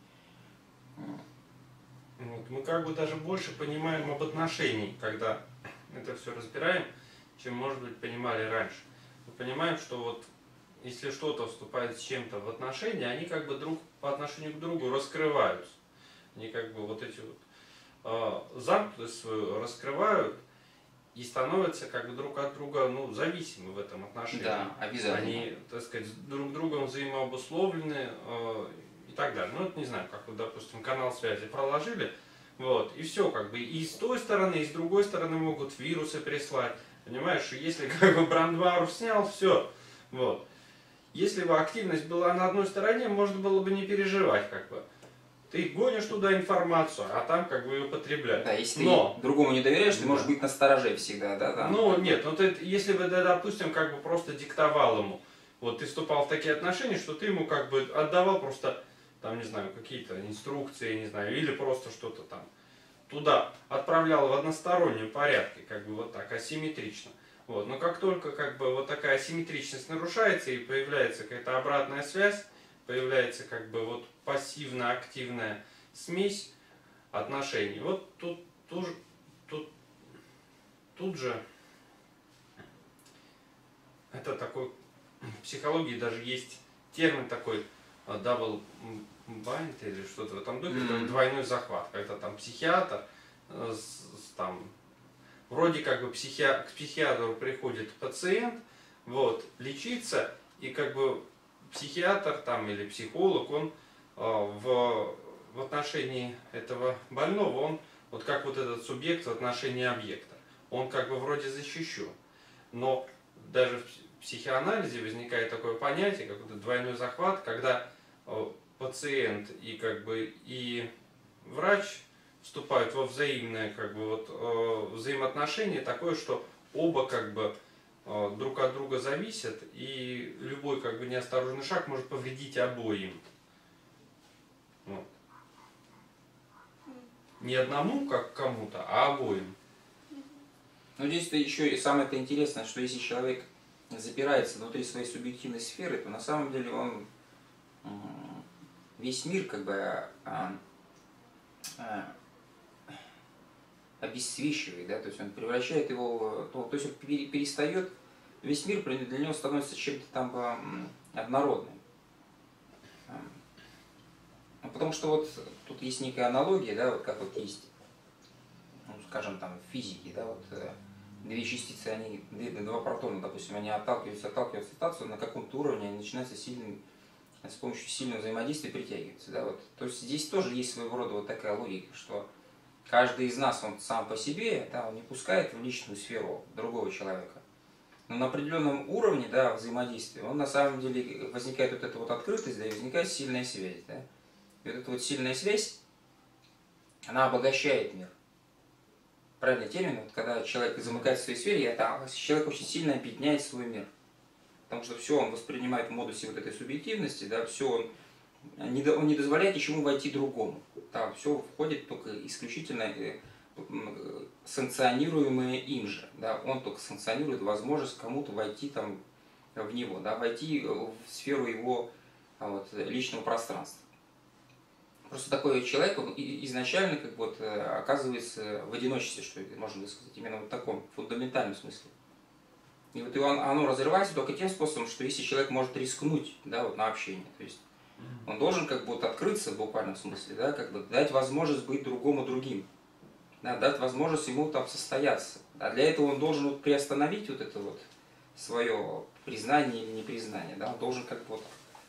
Вот, мы как бы даже больше понимаем об отношении, когда это все разбираем, чем, может быть, понимали раньше. Мы понимаем, что вот если что-то вступает с чем-то в отношения, они как бы друг по отношению к другу раскрываются. Они как бы вот эти вот э, замкнутость свою раскрывают и становятся как бы друг от друга, ну, зависимы в этом отношении. Да, обязательно. Они, так сказать, друг другом взаимообусловлены э, и так далее. Ну, это не знаю, как вот, допустим, канал связи проложили, вот, и все, как бы, и с той стороны, и с другой стороны могут вирусы прислать. Понимаешь, если как бы брандвауэр снял, все, вот. Если бы активность была на одной стороне, можно было бы не переживать, как бы. Ты гонишь туда информацию, а там как бы ее потребляют. Да, если Но, ты другому не доверяешь, ты да. можешь быть настороже всегда, да? Там. Ну, нет, ну ты, если бы, да, допустим, как бы просто диктовал ему, вот ты вступал в такие отношения, что ты ему как бы отдавал просто, там, не знаю, какие-то инструкции, не знаю, или просто что-то там туда отправлял в одностороннем порядке, как бы вот так, асимметрично. Вот. Но как только как бы вот такая асимметричность нарушается и появляется какая-то обратная связь, появляется как бы вот пассивно-активная смесь отношений. Вот тут, тут, тут, тут же это такой, в психологии даже есть термин такой double bind или что-то в этом духе, mm-hmm. двойной захват, когда там психиатр с, с, там вроде как бы психи... к психиатру приходит пациент, вот, лечиться, и как бы психиатр там или психолог, он э, в, в отношении этого больного, он вот как вот этот субъект в отношении объекта, он как бы вроде защищен. Но даже в психоанализе возникает такое понятие, как вот двойной захват, когда э, пациент и как бы и врач вступают во взаимное как бы вот э, взаимоотношение такое, что оба как бы э, друг от друга зависят, и любой как бы неосторожный шаг может повредить обоим. Вот. Не одному как кому-то, а обоим. Ну здесь-то еще и самое-то интересное, что если человек запирается внутри своей субъективной сферы, то на самом деле он весь мир как бы а, а, обесцвечивает, да, то есть он превращает его, то, то есть он перестает, весь мир для него становится чем-то там однородным. Потому что вот тут есть некая аналогия, да, вот как вот есть, ну, скажем, там в физике, да, вот две частицы, они, два протона, допустим, они отталкиваются, отталкиваются, отталкиваются, на каком-то уровне они начинаются сильным, с помощью сильного взаимодействия притягиваться, да, вот. То есть здесь тоже есть своего рода вот такая логика, что каждый из нас, он сам по себе, да, он не пускает в личную сферу другого человека. Но на определенном уровне, да, взаимодействия, он на самом деле возникает вот эта вот открытость, да, и возникает сильная связь, да. И вот эта вот сильная связь, она обогащает мир. Правильный термин, вот, когда человек замыкается в своей сфере, это человек очень сильно объединяет свой мир. Потому что все он воспринимает в модусе вот этой субъективности, да, все он не, он не дозволяет ничему войти другому. Да, все входит только исключительно санкционируемое им же. Да, он только санкционирует возможность кому-то войти там в него, да, войти в сферу его вот, личного пространства. Просто такой человек, он изначально как бы вот оказывается в одиночестве, что можно высказать, именно в таком фундаментальном смысле. И вот оно разрывается только тем способом, что если человек может рискнуть, да, вот на общение, то есть он должен как бы вот открыться в буквальном смысле, да, как бы дать возможность быть другому другим, да, дать возможность ему там состояться. А для этого он должен вот приостановить вот это вот свое признание или непризнание, да, он должен как бы вот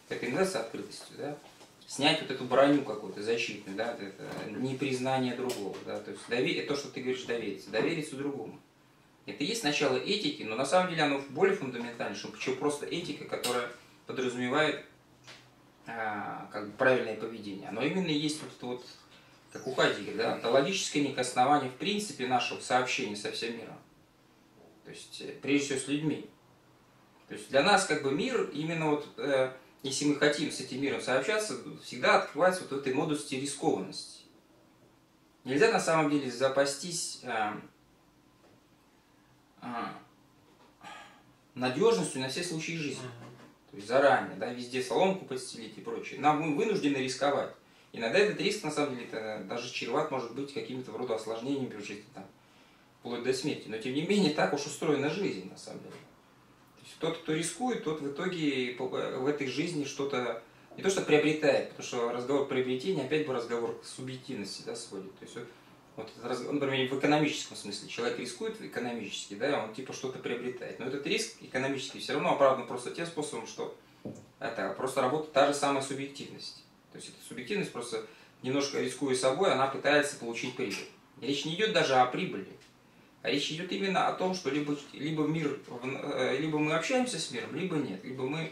это иногда с открытостью, да, снять вот эту броню какую-то защитную, да, это непризнание другого, да, то есть доверие, то, что ты говоришь, довериться, довериться другому. Это и есть начало этики, но на самом деле оно более фундаментальное, чем просто этика, которая подразумевает а, как бы правильное поведение. Оно именно есть вот, вот как у Хайдеггера, да, онтологическое некоснование в принципе нашего сообщения со всем миром. То есть, прежде всего, с людьми. То есть для нас как бы мир, именно вот, э, если мы хотим с этим миром сообщаться, всегда открывается вот в этой модусти рискованности. Нельзя на самом деле запастись э, э, надежностью на все случаи жизни. То есть заранее, да, везде соломку подстелить и прочее. Нам мы вынуждены рисковать. Иногда этот риск, на самом деле, это даже чреват может быть какими-то вроде осложнениями в жизни, там, вплоть до смерти. Но тем не менее, так уж устроена жизнь, на самом деле. То есть тот, кто рискует, тот в итоге в этой жизни что-то не то что приобретает, потому что разговор приобретения опять бы разговор к субъективности, да, сводит. То есть вот, вот этот разговор, например, в экономическом смысле. Человек рискует экономически, да, он типа что-то приобретает. Но этот риск экономический все равно оправдан просто тем способом, что это просто работает та же самая субъективность. То есть эта субъективность просто, немножко рискуя собой, она пытается получить прибыль. И речь не идет даже о прибыли, а речь идет именно о том, что либо, либо, мир, либо мы общаемся с миром, либо нет. Либо мы,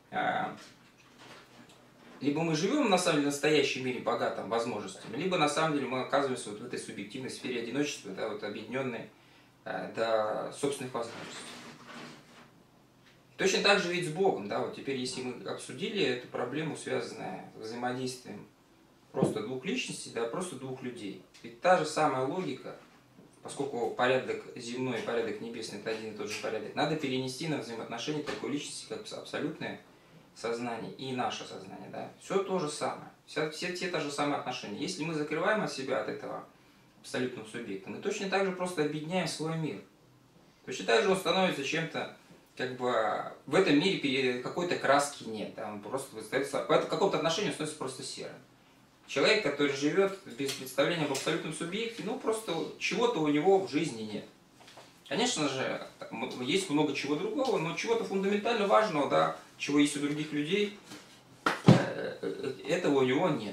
либо мы живем на самом деле в настоящем мире, богатым возможностями, либо на самом деле мы оказываемся вот в этой субъективной сфере одиночества, да, вот объединенной до собственных возможностей. Точно так же ведь с Богом, да, вот теперь если мы обсудили эту проблему, связанную с взаимодействием просто двух личностей, да, просто двух людей. Ведь та же самая логика, поскольку порядок земной и порядок небесный это один и тот же порядок, надо перенести на взаимоотношения такой личности, как абсолютное сознание и наше сознание, да. Все то же самое, все, все те те же самые отношения. Если мы закрываем от себя, от этого абсолютного субъекта, мы точно так же просто объединяем свой мир. Точно так же он становится чем-то, как бы в этом мире какой-то краски нет, да, он просто остается, в каком-то отношении он становится просто серым. Человек, который живет без представления об абсолютном субъекте, ну просто чего-то у него в жизни нет. Конечно же, есть много чего другого, но чего-то фундаментально важного, да, чего есть у других людей, этого у него нет.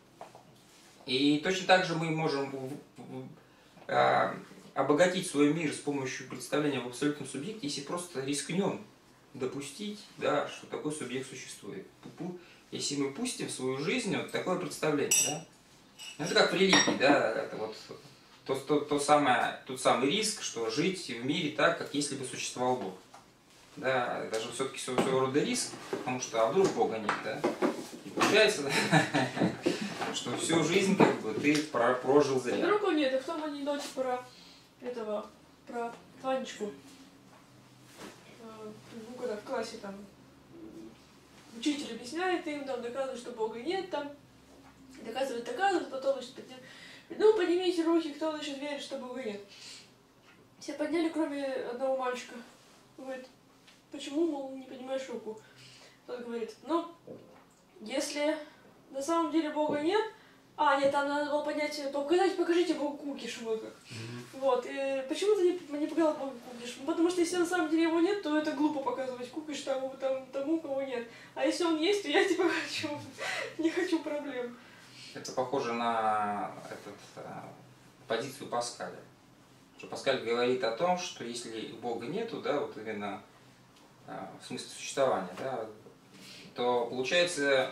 И точно так же мы можем обогатить свой мир с помощью представления об абсолютном субъекте, если просто рискнем допустить, да, что такой субъект существует. Если мы пустим в свою жизнь вот такое представление, да, это как в религии, да, это вот то, то, то самое, тот самый риск, что жить в мире так, как если бы существовал Бог. Да, даже все-таки своего рода риск, потому что а вдруг Бога нет, да. И получается, да, что всю жизнь как бы ты прожил зря. Вдруг он нет, а в том анекдоте про этого, про Ванечку. Ну, когда в классе там учитель объясняет им, там доказывает, что Бога нет, там доказывает, доказывает, потом, значит, ну, поднимите руки, кто, значит, верит, что Бога нет. Все подняли, кроме одного мальчика. Говорит, почему, мол, не поднимаешь руку? Тот говорит, ну, если на самом деле Бога нет, а, нет, там надо было поднять, показать, покажите Богу кукиш мой как. Mm-hmm. Вот, и почему ты не, не показал Богу кукиш? Потому что если на самом деле его нет, то это глупо показывать кукиш тому, тому, тому, кого нет. А если он есть, то я типа хочу, не хочу проблем. Это похоже на этот, позицию Паскаля. Что Паскаль говорит о том, что если Бога нету, да, вот именно в смысле существования, да, то получается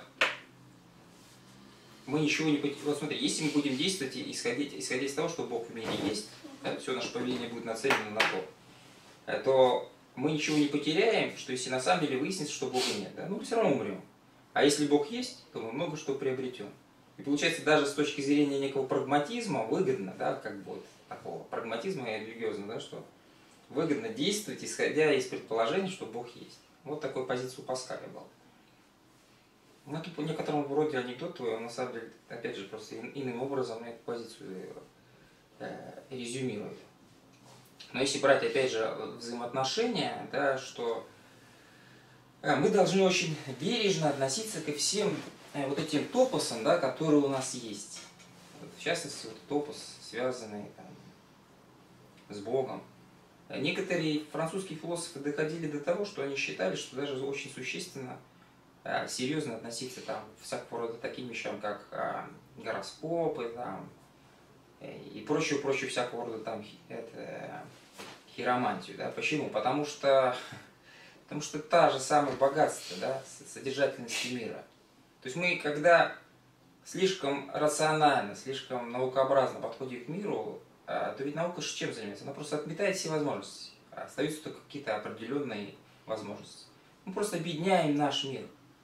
мы ничего не... Вот смотри, если мы будем действовать и исходить, исходя из того, что Бог в мире есть, да, все наше поведение будет нацелено на то, то мы ничего не потеряем, что если на самом деле выяснится, что Бога нет, да, ну мы все равно умрем. А если Бог есть, то мы много что приобретем. И получается, даже с точки зрения некого прагматизма выгодно, да, как бы вот такого прагматизма и религиозного, да, что выгодно действовать, исходя из предположения, что Бог есть. Вот такой позиция у Паскаля была. Ну, это по некоторому роде анекдот твой, он на самом деле, опять же, просто иным образом эту позицию э, резюмирует. Но если брать, опять же, взаимоотношения, да, что э, мы должны очень бережно относиться ко всем э, вот этим топосам, да, которые у нас есть. Вот, в частности, вот топос, связанный там, с Богом. Некоторые французские философы доходили до того, что они считали, что даже очень существенно э, серьезно относиться там всякого рода таким вещам, как э, гороскопы там, э, и прочую, прочую всякого рода там это, хиромантию. Да? Почему? Потому что, потому что та же самое богатство, да, содержательности мира. То есть мы, когда слишком рационально, слишком наукообразно подходим к миру, то ведь наука же чем занимается? Она просто отметает все возможности. Остаются только какие-то определенные возможности. Мы просто объединяем наш мир.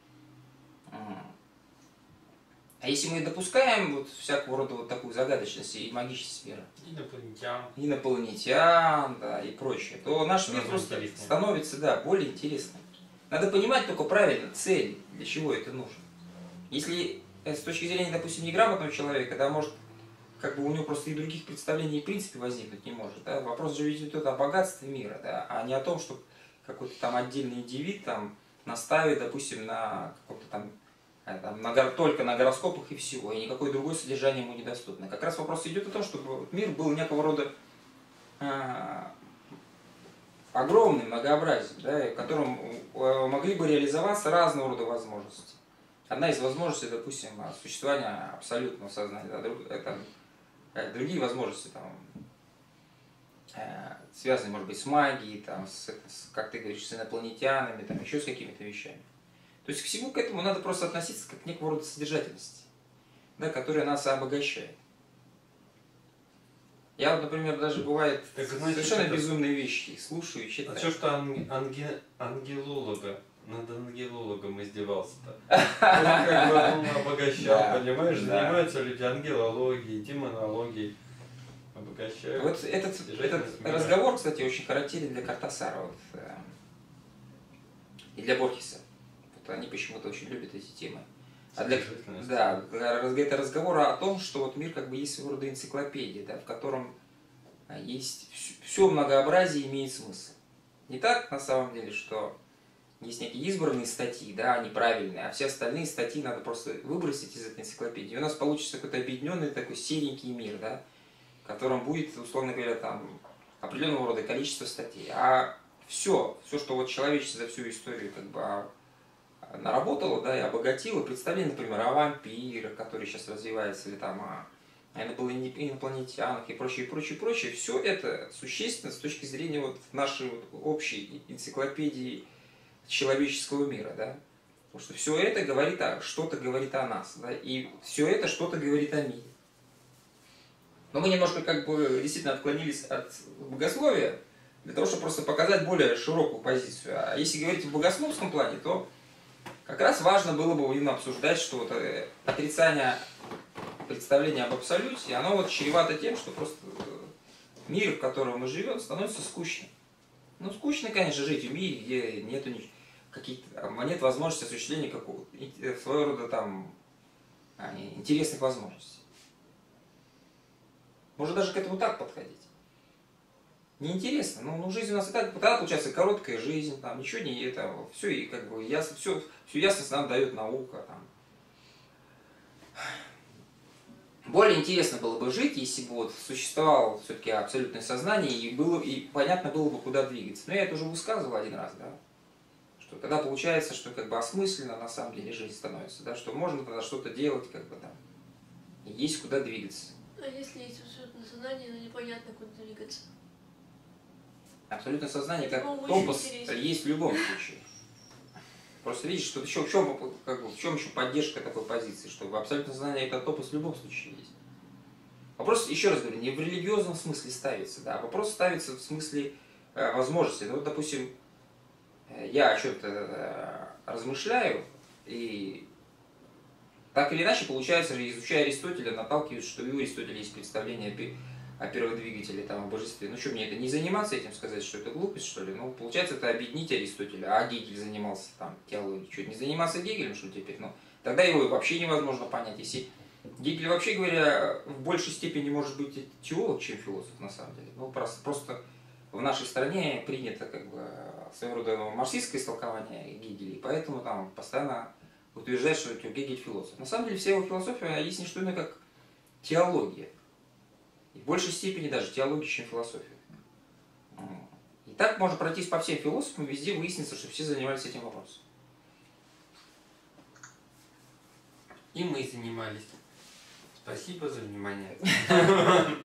А если мы допускаем вот всякого рода вот такую загадочность и магичность мира, инопланетян, инопланетян, да, и прочее, то наш мир просто интереснее. Становится, да, более интересным. Надо понимать только правильно цель, для чего это нужно. Если с точки зрения, допустим, неграмотного человека, да, может, как бы у него просто и других представлений в принципе возникнуть не может. Да? Вопрос же ведь идет о богатстве мира, да, а не о том, что какой-то там отдельный индивид там наставит, допустим, на каком-то там, там на, только на гороскопах и всего, и никакое другое содержание ему недоступно. Как раз вопрос идет о том, чтобы мир был некого рода э, огромным многообразием, да, в котором могли бы реализоваться разного рода возможности. Одна из возможностей, допустим, существования абсолютного сознания, да, это другие возможности, там, э, связанные, может быть, с магией, там, с, с, как ты говоришь, с инопланетянами, там, еще с какими-то вещами. То есть к всему к этому надо просто относиться как к некого рода содержательности, да, которая нас обогащает. Я вот, например, даже бывает так, значит, совершенно это... безумные вещи слушаю и читаю. А что, что ан анге... ангелолога? Над ангелологом издевался-то. Он как бы он обогащал, понимаешь? Занимаются люди ангелологией, демонологией. Обогащают. Вот этот, этот разговор, кстати, очень характерен для Кортасара вот, э, и для Борхеса. Вот они почему-то очень любят эти темы. А для, да, это разговор о том, что вот мир как бы есть своего рода энциклопедия, да, в котором есть все многообразие имеет смысл. Не так на самом деле, что есть некие избранные статьи, да, они правильные, а все остальные статьи надо просто выбросить из этой энциклопедии. И у нас получится какой-то объединенный такой серенький мир, да, в котором будет, условно говоря, там определенного рода количество статей. А все, все, что вот человечество за всю историю как бы наработало, да, и обогатило, представление, например, о вампирах, который сейчас развивается, или там о инопланетянах и прочее, прочее, прочее, все это существенно с точки зрения вот нашей вот общей энциклопедии человеческого мира, да, потому что все это говорит о, что-то говорит о нас, да, и все это что-то говорит о мире. Но мы немножко как бы действительно отклонились от богословия для того, чтобы просто показать более широкую позицию. А если говорить в богословском плане, то как раз важно было бы именно обсуждать, что вот отрицание представления об абсолюте, оно вот чревато тем, что просто мир, в котором мы живем, становится скучным. Ну, скучно, конечно, жить в мире, где нету каких-то, нет возможности осуществления какого-то своего рода там интересных возможностей. Можно даже к этому так подходить. Неинтересно. Ну, ну жизнь у нас и так, тогда получается короткая жизнь, там ничего не это, все и как бы ясно, все, всю ясность нам дает наука. Там. Более интересно было бы жить, если бы вот существовало все-таки абсолютное сознание и, было, и понятно было бы, куда двигаться. Но я это уже высказывал один раз, да, что тогда получается, что как бы осмысленно на самом деле жизнь становится, да, что можно тогда что-то делать, как бы, да, и есть куда двигаться. А если есть абсолютное сознание, но непонятно, куда двигаться? Абсолютное сознание как компас есть в любом случае. Просто видишь, что еще, в, чем, как бы, в чем еще поддержка такой позиции, что абсолютное сознание это топос в любом случае есть. Вопрос, еще раз говорю, не в религиозном смысле ставится, да, а вопрос ставится в смысле э, возможности. Ну, вот, допустим, я о чем-то э, размышляю, и так или иначе, получается, изучая Аристотеля, наталкиваюсь, что и у Аристотеля есть представление о первых двигателях, там, о божестве. Ну что, мне это не заниматься этим, сказать, что это глупость, что ли? Ну, получается, это объединить Аристотеля, а Гегель занимался там теологией. Что, не заниматься Гегелем, что теперь? Ну, тогда его вообще невозможно понять. Если Гегель, вообще говоря, в большей степени может быть теолог, чем философ, на самом деле. Ну, просто, просто в нашей стране принято, как бы, своего рода марксистское истолкование Гегеля, и поэтому там постоянно утверждает, что Гегель философ. На самом деле, вся его философия есть не что иное, как теология. И в большей степени даже теология, чем философия. И так можно пройтись по всем философам, везде выяснится, что все занимались этим вопросом. И мы занимались. Спасибо за внимание.